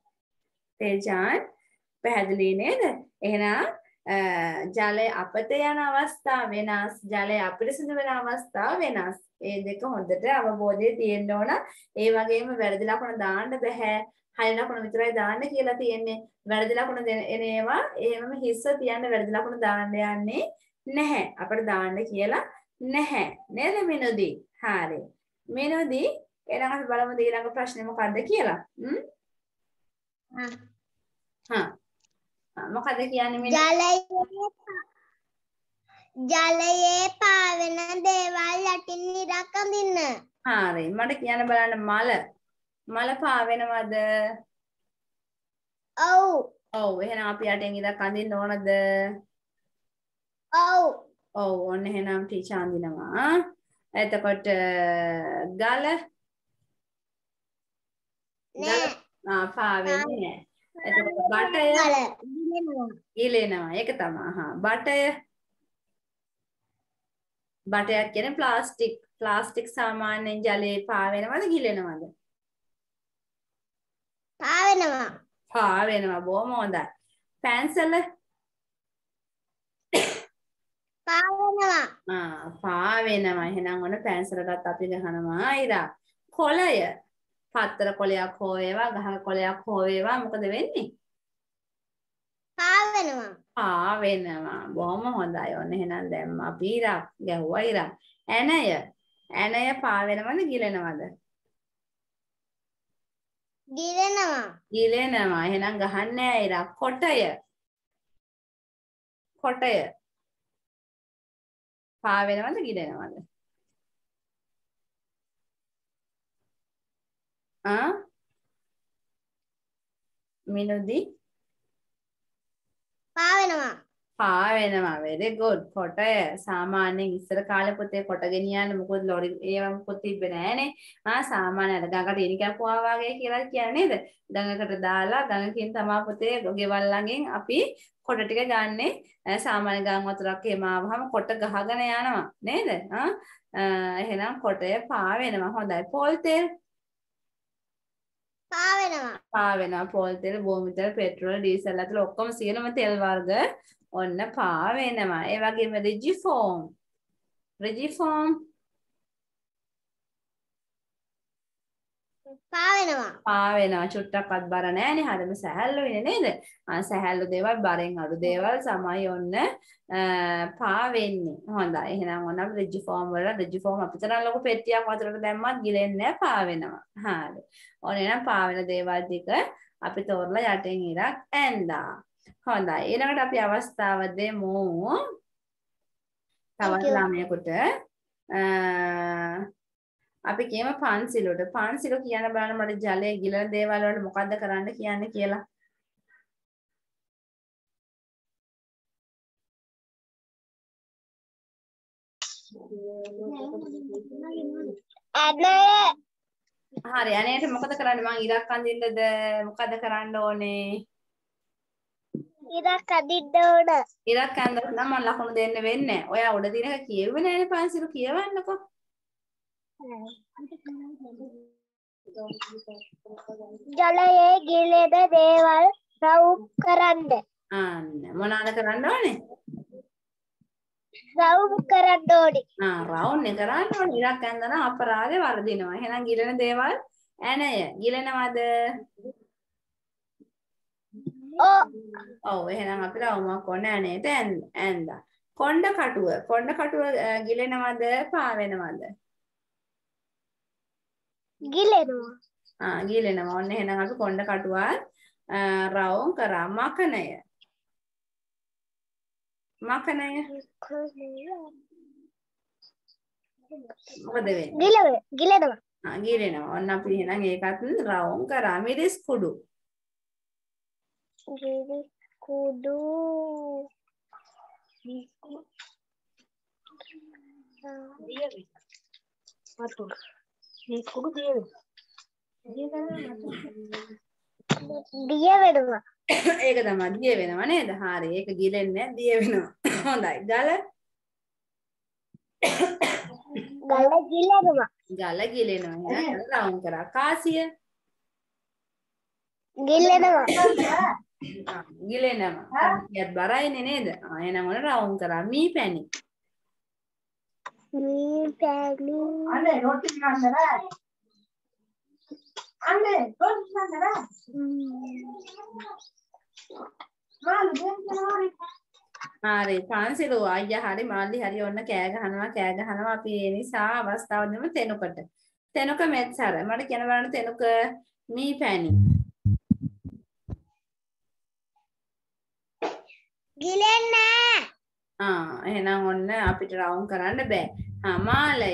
තේජාන් පැහැදිලි නේද? එහෙනම් ජලය අපත යන අවස්ථා වෙනස්, ජලය අපිරිසිදු වෙන අවස්ථා වෙනස්. ඒ දෙක හොඳට අවබෝධය තියෙන්න ඕන. ඒ වගේම වැරදි ලකුණ දාන්න බෑ. හරි ලකුණ විතරයි දාන්න කියලා තියෙන්නේ. වැරදි ලකුණ දෙන ඒවා එහෙමම හිස්ස තියන්න වැරදි ලකුණ දාන්න යන්නේ නැහැ. අපිට දාන්න කියලා නැහැ. නේද මිනුදි? හරි. මිනුදි එහෙනම් අපි බලමු ඊළඟ ප්‍රශ්නේ මොකක්ද කියලා. හ්ම්? හා. මොකද කියන්නේ මිනුදි? ජලයේ පාවෙන දේවල් යටින් ඉරක් අඳින්න. හරි. මට කියන්න බලන්න මල. මල පාවෙනවද? ඔව්. ඔව්. එහෙනම් අපි යටින් ඉරක් අඳින්න ඕනද? ඔව්. ඔව්. ඔන්න එහෙනම් ටීචර් අඳිනවා. එතකොට ගල නෑ. ආ පාවෙන්නේ නැහැ. එතකොට බටය ගිලෙනවා. ඒක තමයි. හා බටය බටයක් කියන්නේ ප්ලාස්ටික්. ප්ලාස්ටික් සාමාන්‍යයෙන් ජලයේ පාවෙනවද ගිලෙනවද? පාවෙනවා. පාවෙනවා. බොහොම හොඳයි. පැන්සල පාවෙනවා. ආ පාවෙනවා. එහෙනම් ඔන්න පැන්සලටත් අපි ගහනවා ඉරා. කොළය පත්තර කොළයක් හෝ වේවා ගහක කොළයක් හෝ වේවා මොකද වෙන්නේ? පාවෙනවා. පාවෙනවා. බොහොම හොඳයි. ඔන්න එහෙනම් දැන් අපි ඉරා ගැහුවා ඉරා. ඇණය ඇණය පාවෙනවද ගිලෙනවද? ගිලෙනවා. ගිලෙනවා. එහෙනම් ගහන්නේ නැහැ ඉරා. කොටය කොටය පාවෙනවද ගිලෙනවද? ආ මිනුදි පාවෙනවා. පාවෙනවා. very good. කොටය සාමාන්‍යයෙන් ඉස්සර කාලේ පොතේ කොට ගෙනියන්න මොකද ලොරි ඒවා මොකද තිබ්බේ නෑනේ. ආ සාමාන්‍යයෙන් ගඟට ඉරි කැපුවා වගේ කියලා කියන්නේ නේද? ගඟකට දාලා ගඟකින් තමා පොතේ ගෙවල් ළඟින් අපි කොට ටික ගන්නෙ. සාමාන්‍ය ගම් වතුරක් එහෙම ආවහම කොට ගහගෙන යනවා නේද? ආ එහෙනම් කොටය පාවෙනවා. හොඳයි. පොල් තෙල් පාවෙනවා. පාවෙනවා. පොල් තෙල්, භූමි තෙල්, පෙට්‍රෝල්, ඩීසල් ඇතුළු ඔක්කොම සියලුම තෙල් වර්ග ඔන්න පාවෙනවා. ඒ වගේම රිජිෆෝම් රිජිෆෝම් පාවෙනවා. පාවෙනවා. චුට්ටක්වත් බර නෑනේ. හරිම සැහැල්ලුයිනේ නේද? ආ සැහැල්ලු දේවල් බරෙන් අඩු දේවල් සමයි ඔන්න පාවෙන්නේ. හොඳයි. එහෙනම් ඔන්න අපි රිජිෆෝම් වල රිජිෆෝම් අපිටනම් ලොකු පෙට්ටියක් වතුරට දැම්මත් ගිලෙන්නේ නෑ පාවෙනවා. හරි. ඔන්න එහෙනම් පාවෙන දේවල් ටික අපි තෝරලා යටින් ඉරක් ඇඳා. හොඳයි. ඊළඟට අපි අවස්ථාව දෙමු තවත් ළමයෙකුට අපි කියමු පන්සිලට. පන්සිල කියන බලන්න මට ජලයේ ගිලන දේවල් වලට මොකද්ද කරන්න කියන්නේ කියලා. ඇණය. හරි. අනේට මොකද කරන්නේ? මං ඉරක් අඳින්නද මොකද කරන්න ඕනේ? ඉරක් අදින්න ඕන. ඉරක් අඳලා නම් මම ලකුණු දෙන්න වෙන්නේ නැහැ. ඔයා උඩ දින එක කියෙව්වේ නෑනේ පන්සිල කියවන්නකෝ. ජලයේ ගිලෙන දේවල් රවුම් කරන්න. අන්න මොනවාද කරන්න ඕනේ? රවුම් කරන්න ඕනේ. ආ රවුම් එක කරන්න ඕනේ. ඉරක් ඇඳලා අපරාධේ වර්ධිනවා. එහෙනම් ගිලෙන දේවල් ඇණය ගිලෙනවද? ඔව්. ඔව් එහෙනම් අපි රවුමක් ඕනේ ඇණයට ඇඳලා. කොණ්ඩ කටුව කොණ්ඩ කටුව ගිලෙනවද පාවෙනවද? ගිලෙනවා. ආ ගිලෙනවා. ඔන්න එහෙනම් අපි කොණ්ඩ කටුවත් රවුම් කරා. මකනය මකනය මොකද වෙන්නේ? ගිලෙනවා. ගිලෙනවා. ආ ගිලෙනවා. ඔන්න අපි එහෙනම් ඒකත් රවුම් කරා. මිරිස් කුඩු මිරිස් කුඩු වතුර මේ කුඩු දිය වෙනවා. දිය වෙනවා. ඒක තමයි දිය වෙනවා නේද? හරි. ඒක ගිලෙන්නේ නැහැ දිය වෙනවා. හොඳයි. ගල ගල ගිලෙනවා. ගල ගිලෙනවා. එහෙනම් රවුම් කරා. කාසිය ගිලෙනවා. ගිලෙනවා. කාසියත් බරයිනේ නේද? ආ එහෙනම් ඔන්න රවුම් කරා. මී පැණි මී පැණි අනේ රොටි කන්න බෑ. අනේ රොටි කන්න බෑ. මාළු දෙන්න හරි පන්සිලෝ අයියා හරි මාළි හරි ඔන්න කෑ ගහනවා කෑ ගහනවා අපි ඒ නිසා අවස්ථාව දෙමු තෙනුකට. තෙනුක මෙච්චර. මට කියන බලන්න තෙනුක මී පැණි. ගිලෙන්නේ ආ එහෙනම් ඔන්න අපිට රවුම් කරන්න බෑ. හා මාලය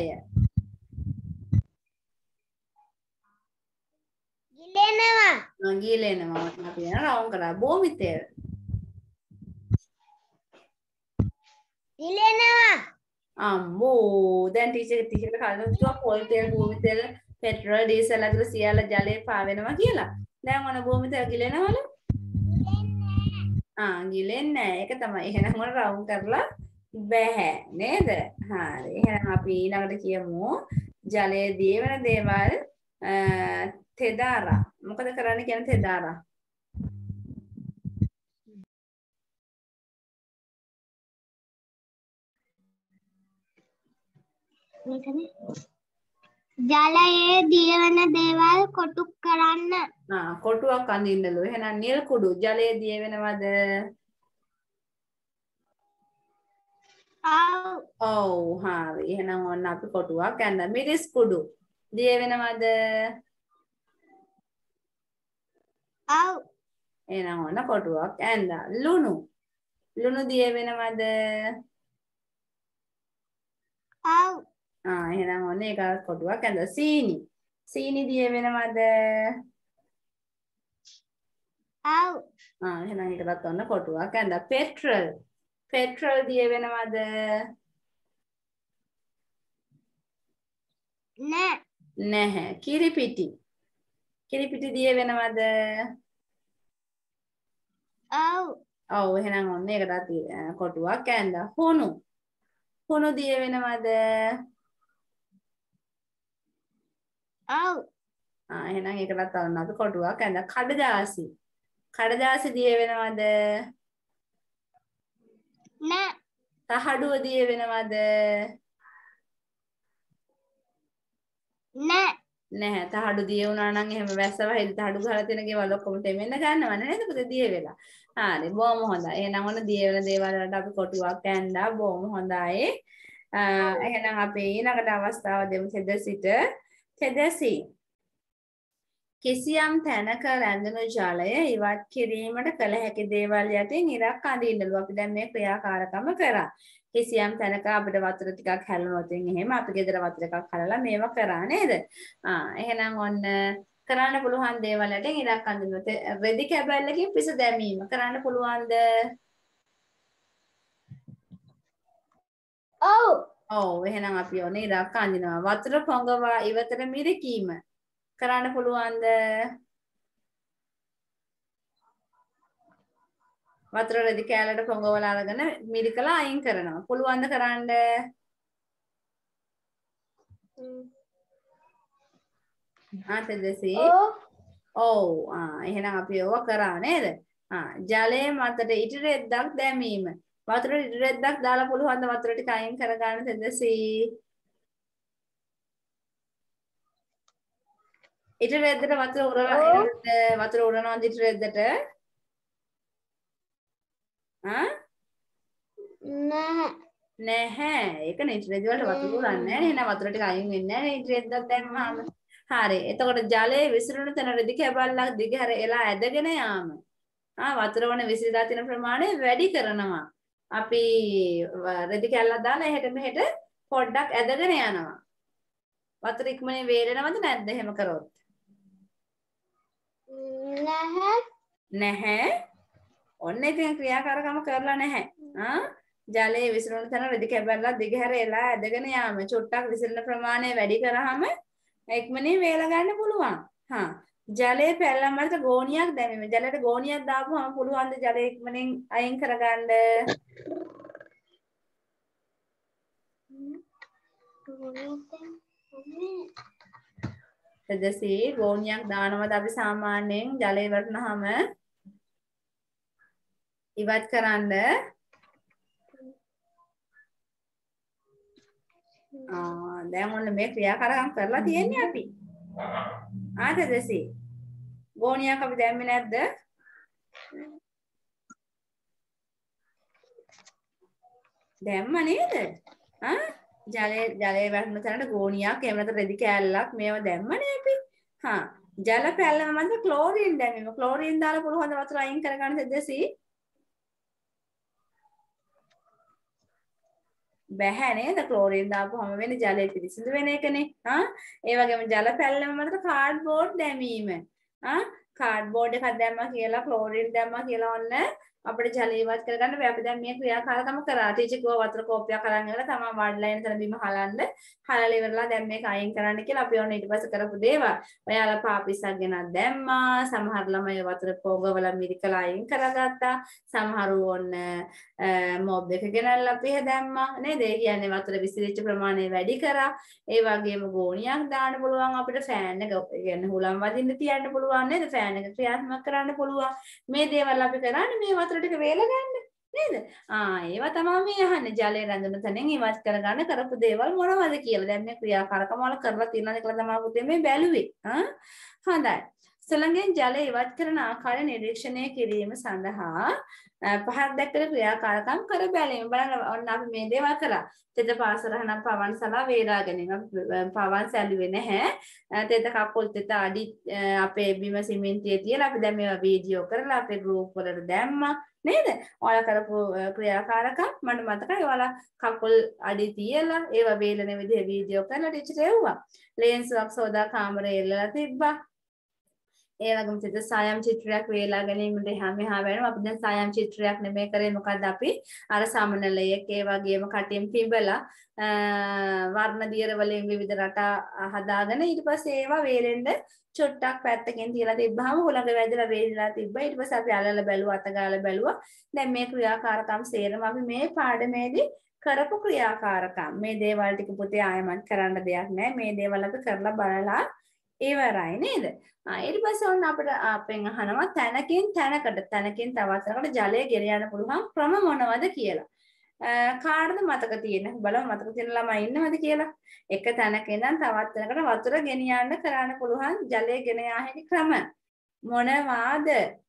ගිලෙනවා. ආ ගිලෙනවා. අපි යන රවුම් කරා. භූමි තෙල් ගිලෙනවා. අම්මෝ දැන් ටීචර් ටීචර්ට කලින් කිව්වා පොල් තෙල් භූමි තෙල් පෙට්‍රල් ඩීසල් ඇතුළු සියල්ල ජලයේ පාවෙනවා කියලා. දැන් ඔන්න භූමි තෙල් ගිලෙනවලු? ආ ගිලෙන්නේ නැහැ. ඒක තමයි. එහෙනම් ඔන්න රවුම් කරලා බෑ නේද? හරි. එහෙනම් අපි ඊළඟට කියමු ජලයේ දිය වෙන දේවල් තෙදාරා. මොකද කරන්න කියන්නේ තෙදාරා? ජලයේ දිය වෙන දේවල් කොටු කරන්න. ආ කොටුවක් අඳින්නලු. එහෙනම් නිල් කුඩු ජලයේ දිය වෙනවද? ඔව්. ඔව් හරි. එහෙනම් ඔන්න අපි කොටුවක් ඇඳ මිරිස් කුඩු දිය වෙනවද? ඔව්. එහෙනම් ඔන්න කොටුවක් ඇඳා. ලුණු ලුණු දිය වෙනවද? ඔව්. ආ එහෙනම් ඔන්න ඒක කොටුවක් ඇඳ. සීනි සීනි දිය වෙනවද? ඔව්. ආ එහෙනම් ඒකටත් ඔන්න කොටුවක් ඇඳ. පෙට්‍රල් පෙට්‍රල් දිය වෙනවද? නෑ. නැහැ. කිරිපිටි කිරිපිටි දිය වෙනවද? ඔව්. ඔව් එහෙනම් ඔන්න ඒකටත් කොටුවක් ඇඳ. හුණු හුණු දිය වෙනවද? ඔව්. ආ එහෙනම් ඒකටත් ඔන්න අපි කොටුවක් ඇඳ. කඩදාසි කඩදාසි දිය වෙනවද? නෑ. තහඩුව දිය වෙනවද? නෑ. නැහැ. තහඩු දිය වුණා නම් එහෙම වැස්ස වහින්න තහඩු ගහලා තියෙන ගෙවල් ඔක්කොම තෙමෙන්න ගන්නවනේ නේද? පුතේ දිය වෙලා. හරි බොහොම හොඳයි. එහෙනම් ඔන්න දිය වෙන දේවල් වලට අපි කොටුවක් ඇඳා. බොහොම හොඳයි. එහෙනම් අපි ඊළඟට අවස්ථාව දෙමු තෙදසිට. තෙදසි කිසියම් තැනක රැඳුණු ජලය ඉවත් කිරීමට කළ හැකි දේවල් යටින් ඉරක් අඳින්නලු. අපි දැන් මේ ක්‍රියාකාරකම කරා. කිසියම් තැනක අපිට වතුර ටිකක් හැලුනොත් එහෙම අපි ගෙදර වතුර එකක් හලලා මේවා කරා නේද? ආ එහෙනම් ඔන්න කරන්න පුළුවන් දේවල් යටින් ඉරක් අඳින්න. රෙදි කැබැල්ලකින් පිස දැමීම කරන්න පුළුවන්ද? ඔව්. ඔව් එහෙනම් අපි ඔන්න ඉරක් අඳිනවා. වතුර පොඟවා ඉවතට මිරිකීම කරන්න පුළුවන්ද? වතුර රෙදි කෑල්ලට පොඟවලා අරගෙන මිරිකලා අයින් කරනවා. පුළුවන්ද කරන්න? ආ තෙදසි. ඔව්. ආ එහෙනම් අපි ඕවා කරා නේද? ආ ජලයේ මතට ඉටි රෙද්දක් දැමීම. වතුර ඉටි රෙද්දක් දාලා පුළුවන්ද වතුර ටික අයින් කරගන්න තෙදසි? ඉටි රෙද්දට වතුර උරලා වතුර උරනවද ඉටි රෙද්දට? ආ නැහැ. නැහැ. ඒක නේ ඉටි රෙදි වලට වතුර උරන්නේ නැහැ. එහෙනම් වතුර ටික අයින් වෙන්නේ නැහැ නේ ඉටි රෙද්දක් දැම්මහම. හරි. එතකොට ජලයේ විසිරුණු තැන රෙදි කැබල්ලක් දිගහැර එලා ඇදගෙන යාම. ආ වතුර වන විසිරලා තියෙන ප්‍රමාණය වැඩි කරනවා. අපි රෙදි කැල්ලක් දාලා එහෙට මෙහෙට පොඩ්ඩක් ඇදගෙන යනවා. වතුර ඉක්මනින් වේලෙනවද නැද්ද එහෙම කරොත්? නැහැ. නැහැ. ඔන්න ඉතින් ක්‍රියාකාරකම කරලා නැහැ. ආ ජලයේ විසිරුණු තැන රෙදි කැබල්ලක් දිගහැර එලා ඇදගෙන යාම. චුට්ටක් විසිරෙන ප්‍රමාණය වැඩි කරාම ඉක්මනින් වේල ගන්න පුළුවන්. හා ජලයේ පැල්ලම් වලට ගෝණියක් දැමීම. ජලයට ගෝණියක් දාපුවම පුළුවන් ද ජලය ඉක්මනින් අයින් කරගන්න? තෙදසි ගෝණියක් දානවද අපි සාමාන්‍යයෙන් ජලය වටනහම ඉවත් කරන්න? ආ දැන් ඔන්න මේ ක්‍රියාකාරකම් කරලා තියෙන්නේ අපි. ආ තෙදසි ගෝණියක් අපි දැම්මේ නැද්ද? දැම්ම නේද? ආ ජලයේ ජලයේ වැටෙන තැනට ගෝණියක් එහෙම නැත්නම් රෙදි කෑල්ලක් මේවා දැම්මනේ අපි. හා ජල පැල්ලම මත ක්ලෝරින් දැමීම. ක්ලෝරින් දාලා පුළුවන් වතුර අයින් කරගන්න තෙදසි? බැහැ නේද? ක්ලෝරින් දාපුවම වෙන්නේ ජලය පිරිසිදු වෙන එකනේ. ආ ඒ වගේම ජල පැල්ලම මත කාඩ්බෝඩ් දැමීම. ආ කාඩ්බෝඩ් එකක් දැම්මා කියලා ක්ලෝරින් දැම්මා කියලා ඔන්න අපිට ජලය ඉවත් කරගන්න බෑ. අපි දැන් මේ ක්‍රියාකාරකම කරා. ටීචර් කිව්වා වතුර කෝප්පයක් අරන් ඉවරලා තමයි වාඩිලා ඉන්න තැන බිම හලන්න. හලලා ඉවරලා දැන් මේක අයින් කරන්න කියලා අපි ඔන්න ඊට පස්සේ කරපු දේවල්. ඔයාලා පාපිස්සක් ගෙනත් දැම්මා. සමහර ළමයි වතුර පොගවල මිරිකලා අයින් කරගත්තා. සමහරු ඔන්න මොබ් එක ගෙනල්ලා පිහ දැම්මා. නේද? ඒ කියන්නේ වතුර විසිරිච්ච ප්‍රමාණය වැඩි කරා. ඒ වගේම ගෝණියක් දාන්න පුළුවන් අපිට ෆෑන් එක කියන්නේ හුලම් වදින්න තියන්න පුළුවන් නේද? ෆෑන් එක ක්‍රියාත්මක කරන්න පුළුවන්. මේ දේවල් අපි කරන්නේ මේ වතුර ටික වේල ගන්න නේද? ආ ඒවා තමයි මේ අහන්නේ. ජලය රැඳුණු තැනින් ඉවත් කරගන්න කරපු දේවල් මොනවද කියලා. දැන් මේ ක්‍රියාකාරකම වල කරලා තියෙනවද කියලා තමයි පුතේ මේ බැලුවේ. ආ හොඳයි. සුළඟෙන් ජලය ඉවත් කරන ආකාරය නිරීක්ෂණය කිරීම සඳහා පහක් දැක්කල ක්‍රියාකාරකම් කර බැලීම. බලන්න ඔන්න අපි මේ දේවල් කළා. තෙත පාසරහනම් පවන් සලා වේලා ගැනීම. පවන් සැලුවේ නැහැ. තෙත කකුල් තෙත අඩි අපේ බිම සිමෙන්තියේ තියලා අපි දැන් මේවා වීඩියෝ කරලා අපේ ගෲප් වලට දැම්මා. නේද? ඔයාලා කරපු ක්‍රියාකාරකම් මට මතකයි. ඔයාලා කකුල් අඩි තියලා ඒවා වේලන විදිහ වීඩියෝ කරලා ටීචර් එව්වා. ලේන්සුවක් සෝදා කාමරේ එල්ලලා තිබ්බා. ඒ වගේම තිත සායම් චිත්‍රයක් වේලා ගැනීමට එහා මෙහා වෙනවා. අපි දැන් සායම් චිත්‍රයක් නෙමෙයි කරේ. මොකද අපි අර සමනලයක ඒ වගේම කටින් පිඹලා වර්ණ දියර වලින් විවිධ රටා හදාගෙන ඊට පස්සේ ඒවා වේලෙන්න චොට්ටක් පැත්තකින් තියලා තිබ්බහම හුලඟ වැදලා වේලලා තිබ්බා. ඊට පස්සේ අපි අල්ලලා බැලුවා අතගාලා බැලුවා. දැන් මේ ක්‍රියාකාරකම් සේරම අපි මේ පාඩමේදී කරපු ක්‍රියාකාරකම්. මේ දේවල් ටික පුතේ ආයමත් කරන්න දෙයක් නැහැ. මේ දේවල් අපි කරලා බලලා ඉවරයි නේද? ආ ඊට පස්සේ ඔන්න අපිට අපෙන් අහනවා තැනකින් තැනකට තැනකින් තවත් තැනකට ජලය ගෙන යන්න පුළුවන් ක්‍රම මොනවද කියලා. කාටද මතක තියෙන්නේ? බලමු මතක තියෙන ළමයි ඉන්නවද කියලා. එක තැනක ඉඳන් තවත් තැනකට වතුර ගෙන යන්න කරන්න පුළුවන් ජලය ගෙන යා හැකි ක්‍රම මොනවාද?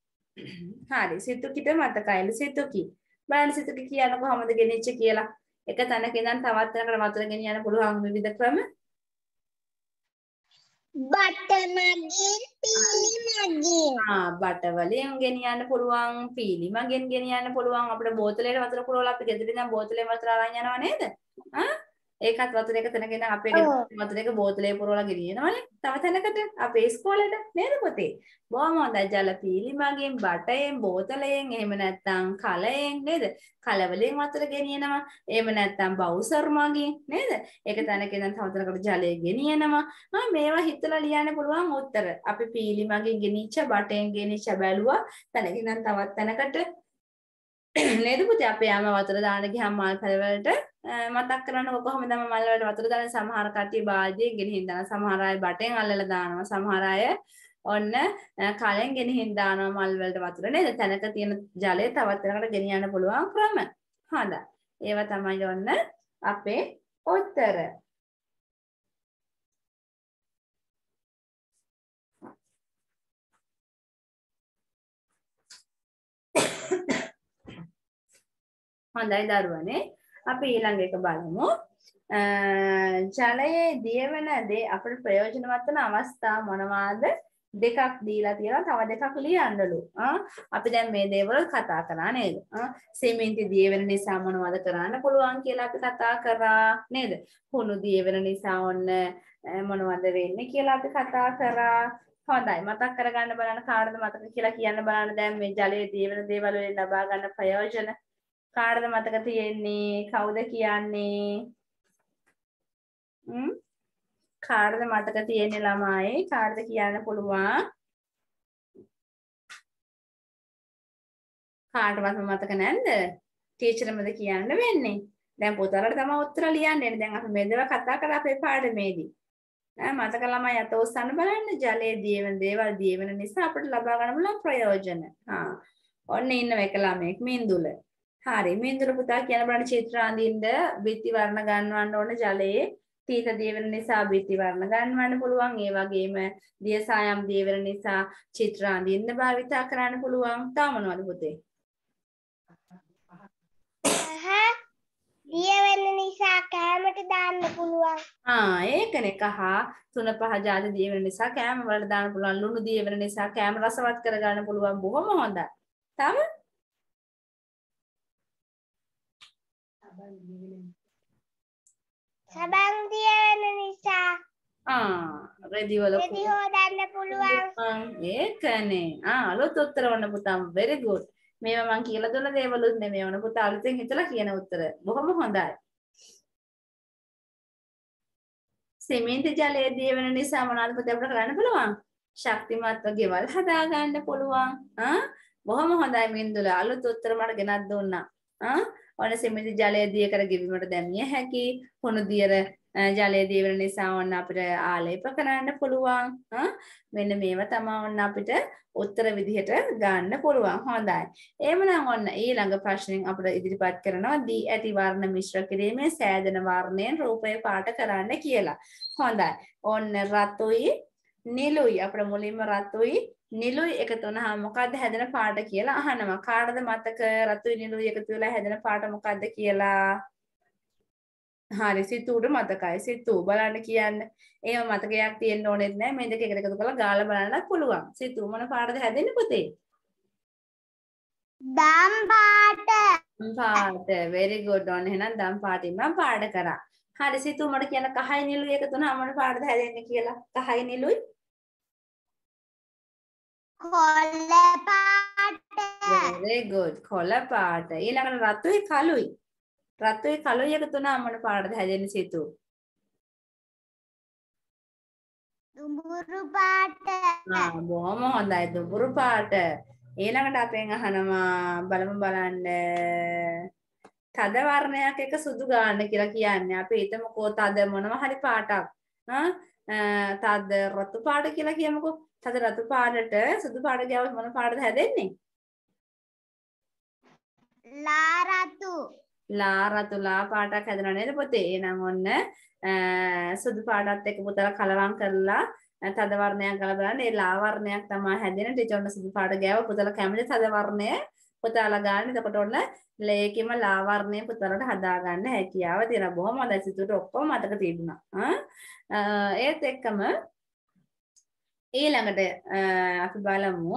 හරි සිතුකිට මතකයිලු සිතුකි. බලන්න සිතුකි කියන්න කොහොමද ගෙනිච්ච කියලා. එක තැනක ඉඳන් තවත් තැනකට වතුර ගෙන යන්න පුළුවන් විවිධ ක්‍රම. බට මගින් පීලි මගින්. ආ බට වලින් ගෙනියන්න පුළුවන්, පීලි මගෙන් ගෙනියන්න පුළුවන්. අපිට බෝතලයට වතුර පුරවලා අපි ගෙදරින් ඉඳන් බෝතලේ වතුර අරන් යනවා නේද? ආ ඒකත් වතුර එක තැනක ඉඳන් අපේ ගෙදර වතුර එක බෝතලේ පුරවලා ගෙනියනවනේ. තව තැනකට අපේ ඉස්කෝලේට නේද පුතේ? බොහොම හොඳයි. ජල පීලි මගෙන්, බටයෙන්, බෝතලයෙන්, එහෙම නැත්නම් කලයෙන් නේද? කල වලින් වතුර ගෙනියනවා. එහෙම නැත්නම් බවුසර් මගින් නේද? ඒක තැනක ඉඳන් තව තැනකට ජලය ගෙනියනවා. ආ මේවා හිතලා ලියන්න පුළුවන් උත්තර. අපි පීලි මගෙන් ගෙනිච්ච, බටයෙන් ගෙනිච්ච බැලුවා. තැනක ඉඳන් තවත් තැනකට නේද පුතේ? අපි ආම වතුර දාන්න ගියාම මල් පැල වලට මතක් කරන්නකො කොහොමද මම මල් වලට වතුර දාන්නේ? සමහර කට්ටිය බාල්දියෙන් ගෙනihin දානවා. සමහර අය බටෙන් අල්ලලා දානවා. සමහර අය ඔන්න කලෙන් ගෙනihin දානවා මල් වලට වතුර නේද? තැනක තියෙන ජලය තවත් තැනකට ගෙනියන්න පුළුවන් ක්‍රම. හොඳයි. ඒවා තමයි ඔන්න අපේ උත්තර. හොඳයි දරුවනේ. අපි ඊළඟ එක බලමු. ජලයේ දියවන දේ අපිට ප්‍රයෝජනවත් වන අවස්ථා මොනවාද? දෙකක් දීලා තියෙනවා. තව දෙකක් ලියන්නලු. ආ අපි දැන් මේ දේවල් කතා කරා නේද? ආ සිමෙන්ති දියවෙන නිසා මොනවද කරන්න පුළුවන් කියලා අපි කතා කරා නේද? හුණු දියවෙන නිසා ඔන්න මොනවද වෙන්නේ කියලා අපි කතා කරා. හොඳයි. මතක් කරගන්න බලන්න කාටද මතක කියලා කියන්න බලන්න. දැන් මේ ජලයේ දියවෙන දේවල් වලින් ලබා ගන්න ප්‍රයෝජන කාටද මතක තියෙන්නේ? කවුද කියන්නේ? හ්ම් කාටද මතක තියෙන්නේ ළමයි? කාටද කියන්න පුළුවන්? කාටවත් මතක නැද්ද? ටීචර්මද කියන්න වෙන්නේ. දැන් පොතවලට තමයි උත්තර ලියන්නේ. දැන් අපි මේ දේවල් කතා කරලා අපේ පාඩමේදී. ඈ මතක ළමයි අත ඔස්සන්න බලන්න. ජලයේ දියවෙන දේවල් දියවෙන නිසා අපිට ලබා ගන්න පුළුවන් ප්‍රයෝජන. හා ඔන්න ඉන්න එක ළමෙක් මින්දුල. හරි මින්දුල පුතා කියන බලන්න චිත්‍ර අඳින්න බිත්ති වර්ණ ගන්නවන්න ඕන ජලයේ තීත දියවෙන නිසා බිත්ති වර්ණ ගන්නවන්න පුළුවන්. ඒ වගේම දිය සායම් දියවෙන නිසා චිත්‍ර අඳින්න භාවිතා කරන්න පුළුවන්. තව මොනවද පුතේ? දියවෙන නිසා කෑමට දාන්න පුළුවන්. ආ ඒකනේ කහ තුන පහ ජාති දියවෙන නිසා කෑම වලට දාන්න පුළුවන්. ලුණු දියවෙන නිසා කෑම රසවත් කරගන්න පුළුවන්. බොහොම හොඳයි. තව සබන් දියවෙන නිසා ආ රෙදි වල රෙදි හොදන්න පුළුවන්. ඒකනේ. ආ අලුත් උත්තර වන්න පුතා. very good. මේවා මං කියලා දුන්න දේවලුත් නෙමෙයි වුණ පුතා අලුතෙන් හිතලා කියන උත්තර. බොහොම හොඳයි. සිමෙන්ති ජලය දිය වෙන නිසා මොනවද පුතා අපිට කරන්න පුළුවන්? ශක්තිමත්ව ගෙවල් හදා ගන්න පුළුවන්. ආ බොහොම හොඳයි මින්දුල. අලුත් උත්තර මට ගෙනත් දුන්නා. ආ ඔන්න සිමෙන්ති ජලය දිය කර ගෙවීමට දැමිය හැකි. හුණු දියර ජලය දිය වෙන නිසා ඔන්න අපිට ආලේප කරන්න පුළුවන්. ආ මෙන්න මේවා තමයි ඔන්න අපිට උත්තර විදිහට ගන්න පුළුවන්. හොඳයි. එහෙමනම් ඔන්න ඊළඟ ප්‍රශ්නෙන් අපිට ඉදිරිපත් කරනවා දී ඇති වර්ණ මිශ්‍ර කිරීමේ සෑදෙන වර්ණයෙන් රූපය පාට කරන්න කියලා. හොඳයි. ඔන්න රතුයි නිලුයි අපිට මුලින්ම රතුයි නිලුයි එකතු වුණාම මොකද්ද හැදෙන පාට කියලා අහනවා. කාටද මතක රතුයි නිලුයි එකතු වෙලා හැදෙන පාට මොකද්ද කියලා? හරි සිතුට මතකයි. සිතු බලන්න කියන්න. එහෙම මතකයක් තියෙන්න ඕනෙත් නැහැ. මේ දෙක එකට එකතු කරලා ගාලා බලන්නත් පුළුවන්. සිතු මොන පාටද හැදෙන්නේ පුතේ? දම් පාට. පාට. very good. ඔන්න එහෙනම් දම් පාටින් මම පාඩ කරා. හරි සිතු මට කියන්න කහයි නිලුයි එකතු වුණාම මොන පාටද හැදෙන්නේ කියලා. කහයි නිලුයි කොළ පාට. very good. කොළ පාට. ඊළඟට රතුයි කළුයි. රතුයි කළුයි එකතු වුණාම මොන පාටද හැදෙන්නේ සිතු? දුඹුරු පාට. ආ බොහොම හොඳයි දුඹුරු පාට. ඊළඟට අපෙන් අහනවා බලමු බලන්න. තද වර්ණයක් එක සුදු ගන්න කියලා කියන්නේ. අපි හිතමුකෝ තද මොනවා හරි පාටක්. ආ තද රතු පාට කියලා කියමුකෝ. තද රතු පාටට සුදු පාට ගියවොත් මොන පාටද හැදෙන්නේ? ලා රතු. ලා රතු ලා පාටක් හැදෙනව නේද පුතේ? එහෙනම් ඔන්න සුදු පාටත් එක්ක පුතලා කලවම් කරලා තද වර්ණයක් ගල බලන්න. ඒ ලා වර්ණයක් තමයි හැදෙන. ටික ඔන්න සුදු පාට ගෑව පුතලා කැමති තද වර්ණය පුතාලා ගන්න. එතකොට ඔන්න ලේකෙම ලා වර්ණය පුතාලට හදා ගන්න හැකියාව තියෙනවා. බොහොම හොඳයි සිතුට ඔක්කොම මතක තිබුණා. ආ ඒත් එක්කම ඊළඟට අපි බලමු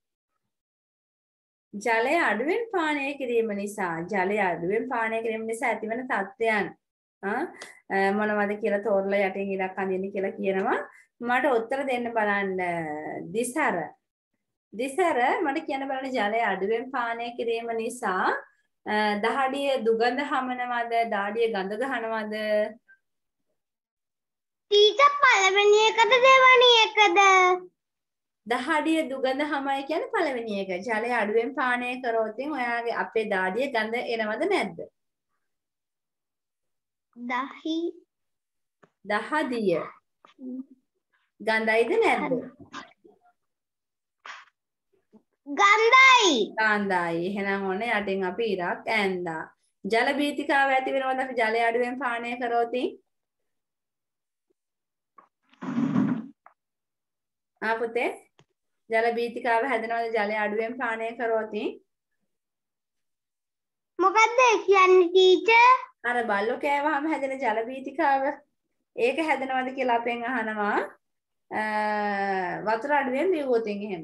ජලය අඩුවෙන් පානය කිරීම නිසා ජලය අඩුවෙන් පානය කිරීම නිසා ඇතිවන තත්ත්වයන් මොනවද කියලා තෝරලා යටින් ඉලක්ක අඳින්න කියලා කියනවා. මට උත්තර දෙන්න බලන්න. දිසර දිසර මට කියන්න බලන්න ජලය අඩුවෙන් පානය කිරීම නිසා දහඩිය දුගඳ හමනවද දාඩිය ගඳ ගහනවද? ටීචර් පළවෙනි එකද දෙවෙනි එකද? දහඩිය දුගඳ හමයි කියන්නේ පළවෙනි එක. ජලය අඩුවෙන් පානය කරොත් ඔයාගේ අපේ දාඩිය ගඳ එනවද නැද්ද? දහි දහදිය ගඳයිද නැද්ද? ගන්ධයි. ගඳයි. එහෙනම් ඔන්න යටින් අපි ඉරක් ඇන්දා. ජල බීතිකාව ඇති වෙනවද අපි ජලය අඩුවෙන් පානය කරොත්? ආ පුතේ ජල බීතිකාව හැදෙනවද ජලය අඩුවෙන් පානය කරොත්? මොකද්ද කියන්නේ ටීචර්? අර බල්ලෝ කෑවහම හැදෙන ජල බීතිකාව ඒක හැදෙනවද කියලා අපෙන් අහනවා. වතුර අඩුවෙන් බිව්වොත් එහෙම.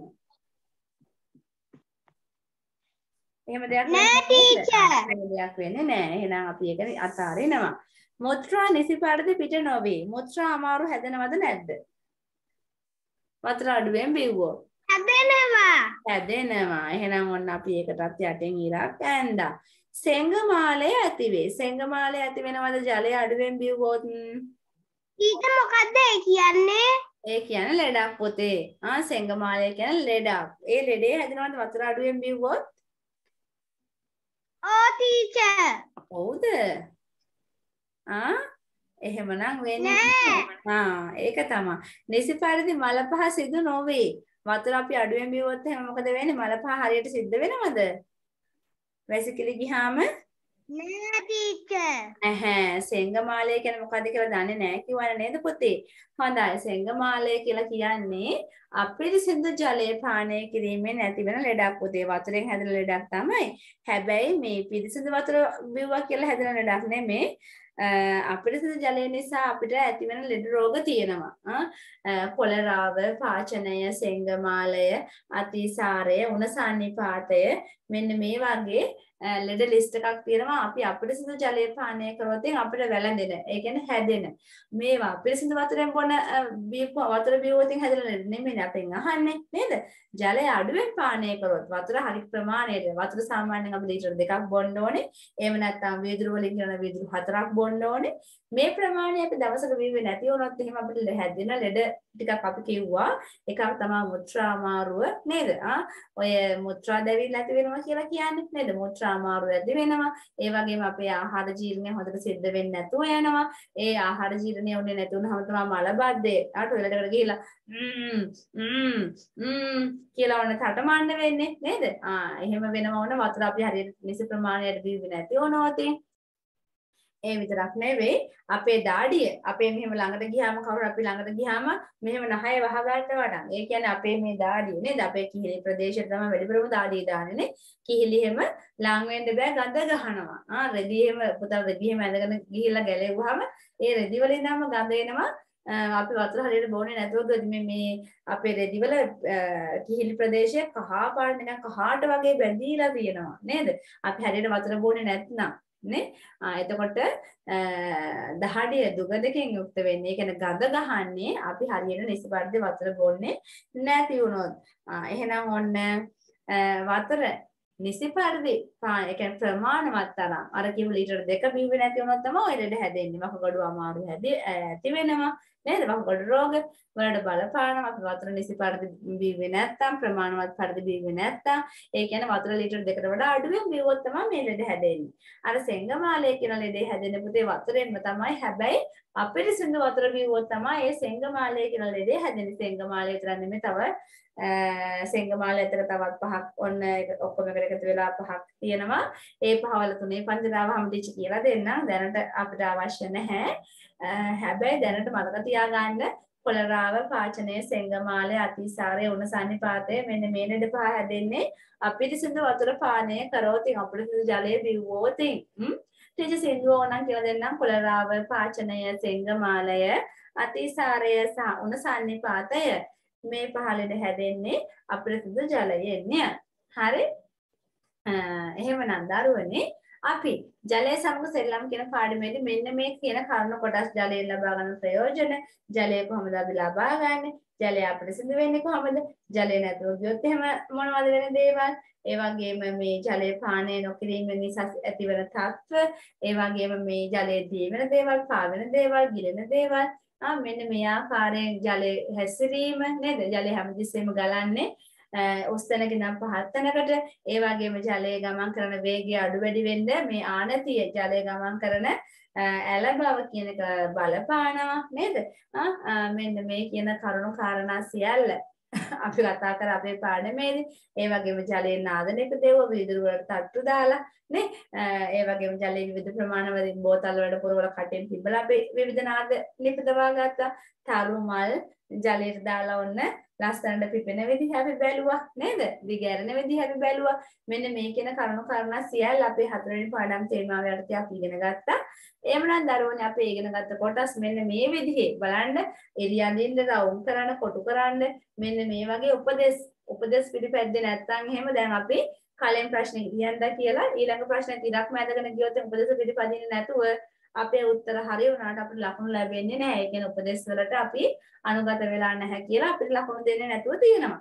එහෙම දෙයක් නෑ ටීචර්. එහෙම දෙයක් වෙන්නේ නෑ. එහෙනම් අපි ඒක අතාරිනවා. මුත්‍රා නිසි පරිදි පිට නොවේ. මුත්‍රා අමාරු හැදෙනවද නැද්ද? වතුර අඩුවෙන් බිව්වොත්. හැදෙනවා. හැදෙනවා. එහෙනම් ඔන්න අපි ඒකටත් යටින් ඉරක් ඇන්දා. සෙංගමාලය ඇති වේ. සෙංගමාලය ඇති වෙනවද ජලය අඩුවෙන් බිව්වොත්? ඊට මොකද්ද ඒ කියන්නේ? ඒ කියන්නේ ලෙඩක් පුතේ. ආ සෙංගමාලය කියන්නේ ලෙඩක්. ඒ ලෙඩේ හැදෙනවද වතුර අඩුවෙන් බිව්වොත්? ඕ ටීචර්. ඔව්ද? ආ එහෙමනම් වෙන්නේ ආ ඒක තමයි. නිසි පරිදි මල පහ සිදු නොවේ. වතුර අපි අඩුවෙන් බිව්වොත් එහෙනම් මොකද වෙන්නේ? මල පහ හරියට සිද්ධ වෙනවද? වැසිකිලි ගියාම නෑ ටීචර්. ඇහැ සෙංගමාලය කියන්නේ මොකද්ද කියලා දන්නේ නැහැ කිව්වනේ නේද පුතේ? හොඳයි සෙංගමාලය කියලා කියන්නේ අපිරිසිදු ජලය පානය කිරීමෙන් ඇතිවන ලෙඩක් පුතේ. වතුරෙන් හැදෙන ලෙඩක් තමයි. හැබැයි මේ පිරිසිදු වතුර බිව්වා කියලා හැදෙන ලෙඩක් නෙමෙයි. අපිරිසිදු ජලය නිසා අපිට ඇතිවන ලෙඩ රෝග තියෙනවා. කොලරාව, පාචනය, සෙංගමාලය, අතිසාරය, උණුසන්නිපාතය මෙන්න මේ වගේ ලෙඩ ලිස්ට් එකක් තියෙනවා අපි අපිරිසිදු ජලය පානය කරොත් අපිට වැළඳෙන ඒ කියන්නේ හැදෙන මේවා අපිරිසිදු වතුරෙන් බොන වතුර බිව්වොත් හැදෙන ලෙඩ නෙමෙයි අපෙන් අහන්නේ නේද ජලය අඩුවෙන් පානය කරොත් වතුර හරි ප්‍රමාණයට වතුර සාමාන්‍යයෙන් අපි ලීටර් දෙකක් බොන්න ඕනේ එහෙම නැත්නම් වීදුරු වලින් කරන වීදුරු හතරක් බොන්න ඕනේ මේ ප්‍රමාණය අපි දවසක බිව්වේ නැති වුණොත් එහෙම අපිට හැදෙන ලෙඩ ටිකක් අපි කිව්වා එකක් තමයි මුත්‍රා අමාරුව නේද ආ ඔය මුත්‍රා දැවිල්ල ඇති වෙනවා කියලා කියන්නේ නේද මුත්‍රා අමාරුව ඇති වෙනවා ඒ වගේම අපේ ආහාර ජීර්ණය හොඳට සිද්ධ වෙන්නේ නැතුව යනවා ඒ ආහාර ජීර්ණය වුණේ නැති වුණාම තමයි මලබද්ධය ආ ටොයිලට් එකට ගිහිල්ලා ම්ම් ම්ම් ම්ම් කියලා වුණ තටමන්න වෙන්නේ නේද ආ එහෙම වෙනවා වුණ වතුර අපි හරියට නිසි ප්‍රමාණයට බීවි නැති වුණොත් ඒ විතරක් නෙවෙයි අපේ දාඩිය අපේ මෙහෙම ළඟට ගියාම කවුරු අපි ළඟට ගියාම මෙහෙම නහය වහ ගන්න වඩා ඒ කියන්නේ අපේ මේ දාඩිය නේද අපේ කිහිලි ප්‍රදේශයට තමයි වැඩිපුරම දාඩිය දාන්නේ නේ කිහිලි එහෙම ලං වෙන්න බෑ ගඳ ගහනවා ආ රෙදි එහෙම පුතා රෙදි එහෙම ඇඳගෙන ගිහිල්ලා ගැලෙව්වහම ඒ රෙදි වලින් නම් ගඳ එනවා අපි වතුර හරියට බොන්නේ නැතුව මේ මේ අපේ රෙදිවල කිහිලි ප්‍රදේශයේ කහ පාට නිකන් කහාට වගේ බැඳීලා තියෙනවා නේද අපි හරියට වතුර බොන්නේ නැත්නම් නේ ආ එතකොට දහඩිය දුගඳකින් යුක්ත වෙන්නේ ඒ කියන්නේ ගඳ ගහන්නේ අපි හරියට නිසි පරිදි වතුර බොන්නේ නැති වුණොත් ආ එහෙනම් ඔන්න වතුර නිසි පරිදි ඒ කියන්නේ ප්‍රමාණවත් තරම් අර කිව්ව ලීටර් දෙක බිව්වේ නැති වුණොත් තමයි ඔය ලෙඩ හැදෙන්නේ වකුගඩු අමාරු හැදේ ඇති වෙනවා නේද වකුගඩු රෝග වලට බලපානවා අපි වතුර නිසි පරිදි බිව්වේ නැත්නම් ප්‍රමාණවත් පරිදි බිව්වේ නැත්නම් ඒ කියන්නේ වතුර ලීටර් දෙකකට වඩා අඩුවෙන් බිව්වොත් තමයි මේ ලෙඩ හැදෙන්නේ අර සෙංගමාලය කියන ලෙඩේ හැදෙන්නේ පුතේ වතුරෙන්ම තමයි හැබැයි අපිරිසිදු වතුර බිව්වොත් තමයි ඒ සෙංගමාලය කියන ලෙඩේ හැදෙන්නේ සෙංගමාලය විතර නෙමෙයි තව සෙංගමාලය ඇතර තවත් පහක් ඔන්න ඔක්කොම එකට එකතු වෙලා පහක් තියෙනවා ඒ පහවල තුනේ පංචදාවහම ටීචර් කියලා දෙන්නම් දැනට අපිට අවශ්‍ය නැහැ හැබැයි දැනට මතක තියාගන්න කොලරාව පාචනය සෙංගමාලය අතිසාරය උණ සන්නිපාතය මෙන්න මේ ලෙඩ පහ හැදෙන්නේ අපිරිසිදු වතුර පානය කරොත් අපිරිසිදු ජලය බිව්වොත් ටීචර් සින්දුව ඕනම් කියලා දෙන්නම් කොලරාව පාචනය සෙංගමාලය අතිසාරය සහ උණ සන්නිපාතය මේ පහලෙද හැදෙන්නේ අපිරිසිදු ජලයෙන්ය හරි එහෙමනම් දරුවනේ අපි ජලය සමග සෙල්ලම් කියන පාඩමේදී මෙන්න මේ කියන කරුණු කොටස් ජලයෙන් ලබා ගන්න ප්‍රයෝජන ජලය කොහොමද අපි ලබා ගන්නේ ජලය අපිරිසිදු වෙන්නේ කොහොමද ජලය නැතුව ගියොත් එහෙම මොනවද වෙන දේවල් ඒ වගේම මේ ජලය පානය නොකිරීම නිසා ඇතිවන තත්ත්ව ඒ වගේම මේ ජලයේ දීවන දේවල් පාවෙන දේවල් ගිලෙන දේවල් ආ මෙන්න මේ ආකාරයෙන් ජලය හැසිරීම නේද ජලය හැමතිස්සෙම ගලන්නේ උස්තැනක ඉඳන් පහත් තැනකට ඒ වගේම ජලය ගමන් කරන වේගය අඩු වැඩි වෙන්න මේ ආනතිය ජලය ගමන් කරන ඇල බව කියන එක බලපානවා නේද මෙන්න මේ කියන කරුණු කාරණා සියල්ල අපි කතා කර අපේ පාඩමේදී ඒ වගේම ජලයෙන් නාදනයක දෙවුව වීදුරු වලට තට්ටු දාලා නේ ඒ වගේම ජලයේ විවිධ ප්‍රමාණ වලින් බෝතල් වලට පුරවල කටින් තිබ්බලා අපි විවිධ නාද නිපදවා ගත්තා තරු මල් ජලයට දාලා ඔන්න ලස්සනට පිපෙන විදිහ අපි බැලුවා නේද දිගැරෙන විදිහ අපි බැලුවා මෙන්න මේ කියන කරුණු කාරණා සියල්ල අපේ හතරවෙනි පාඩම් තේමාව යටතේ අපි ඉගෙන ගත්තා එහෙමනම් දරුවනේ අපි ඉගෙන ගත්ත කොටස් මෙන්න මේ විදිහේ බලන්න එළියඳින්න රවුම් කරන්න කොටු කරන්න මෙන්න මේ වගේ උපදේශ උපදේශ පිළිපැද්දේ නැත්නම් එහෙම දැන් අපි කලින් ප්‍රශ්නේ කියන්න කියලා ඊළඟ ප්‍රශ්නේ ඉරක්ම ඇදගෙන ගියොත් උපදේශ පිළිපදින්නේ නැතුව අපේ උත්තර හරි වුණාට අපිට ලකුණු ලැබෙන්නේ නැහැ. ඒ කියන්නේ උපදේශ වලට අපි අනුගත වෙලා නැහැ කියලා අපිට ලකුණු දෙන්නේ නැතුව තියෙනවා.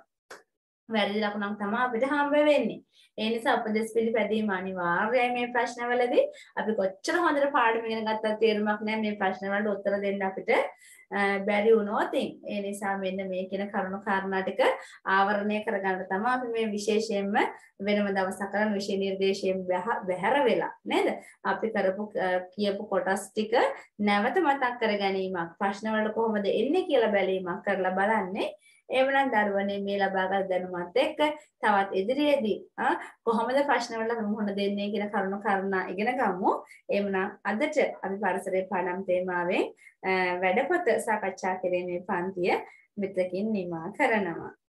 වැරදි ලකුණක් තමයි අපිට හම්බ වෙන්නේ. ඒ නිසා උපදේශ පිළිපැදීම අනිවාර්යයි මේ ප්‍රශ්නවලදී. අපි කොච්චර හොඳට පාඩම ඉගෙන ගත්තත් තේරුමක් නැහැ මේ ප්‍රශ්න වලට උත්තර දෙන්න අපිට බැරි වුණොත්. ඒ නිසා මෙන්න මේ කියන කරුණු කාරණා ටික ආවරණය කරගන්න තමයි අපි මේ විශේෂයෙන්ම වෙනම දවසක් කරන විෂය නිර්දේශයෙන් බැහැර වෙලා නේද? අපි කරපු කියපු කොටස් ටික නැවත මතක් කර ගැනීමක් ප්‍රශ්න වලට කොහොමද එන්නේ කියලා බැලීමක් කරලා බලන්නේ. එවනම් දරුවනේ මේ ලබාගත් දැනුමත් එක්ක තවත් ඉදිරියේදී කොහොමද ප්‍රශ්න වලට මුහුණ දෙන්නේ කියන කරුණු කාරණා ඉගෙන ගමු. එවනම් අදට අපි පරිසරයේ පාඩම් තේමාවෙන් වැඩපොත සාකච්ඡා කිරීමේ පන්තිය මෙතකින් නිමා කරනවා.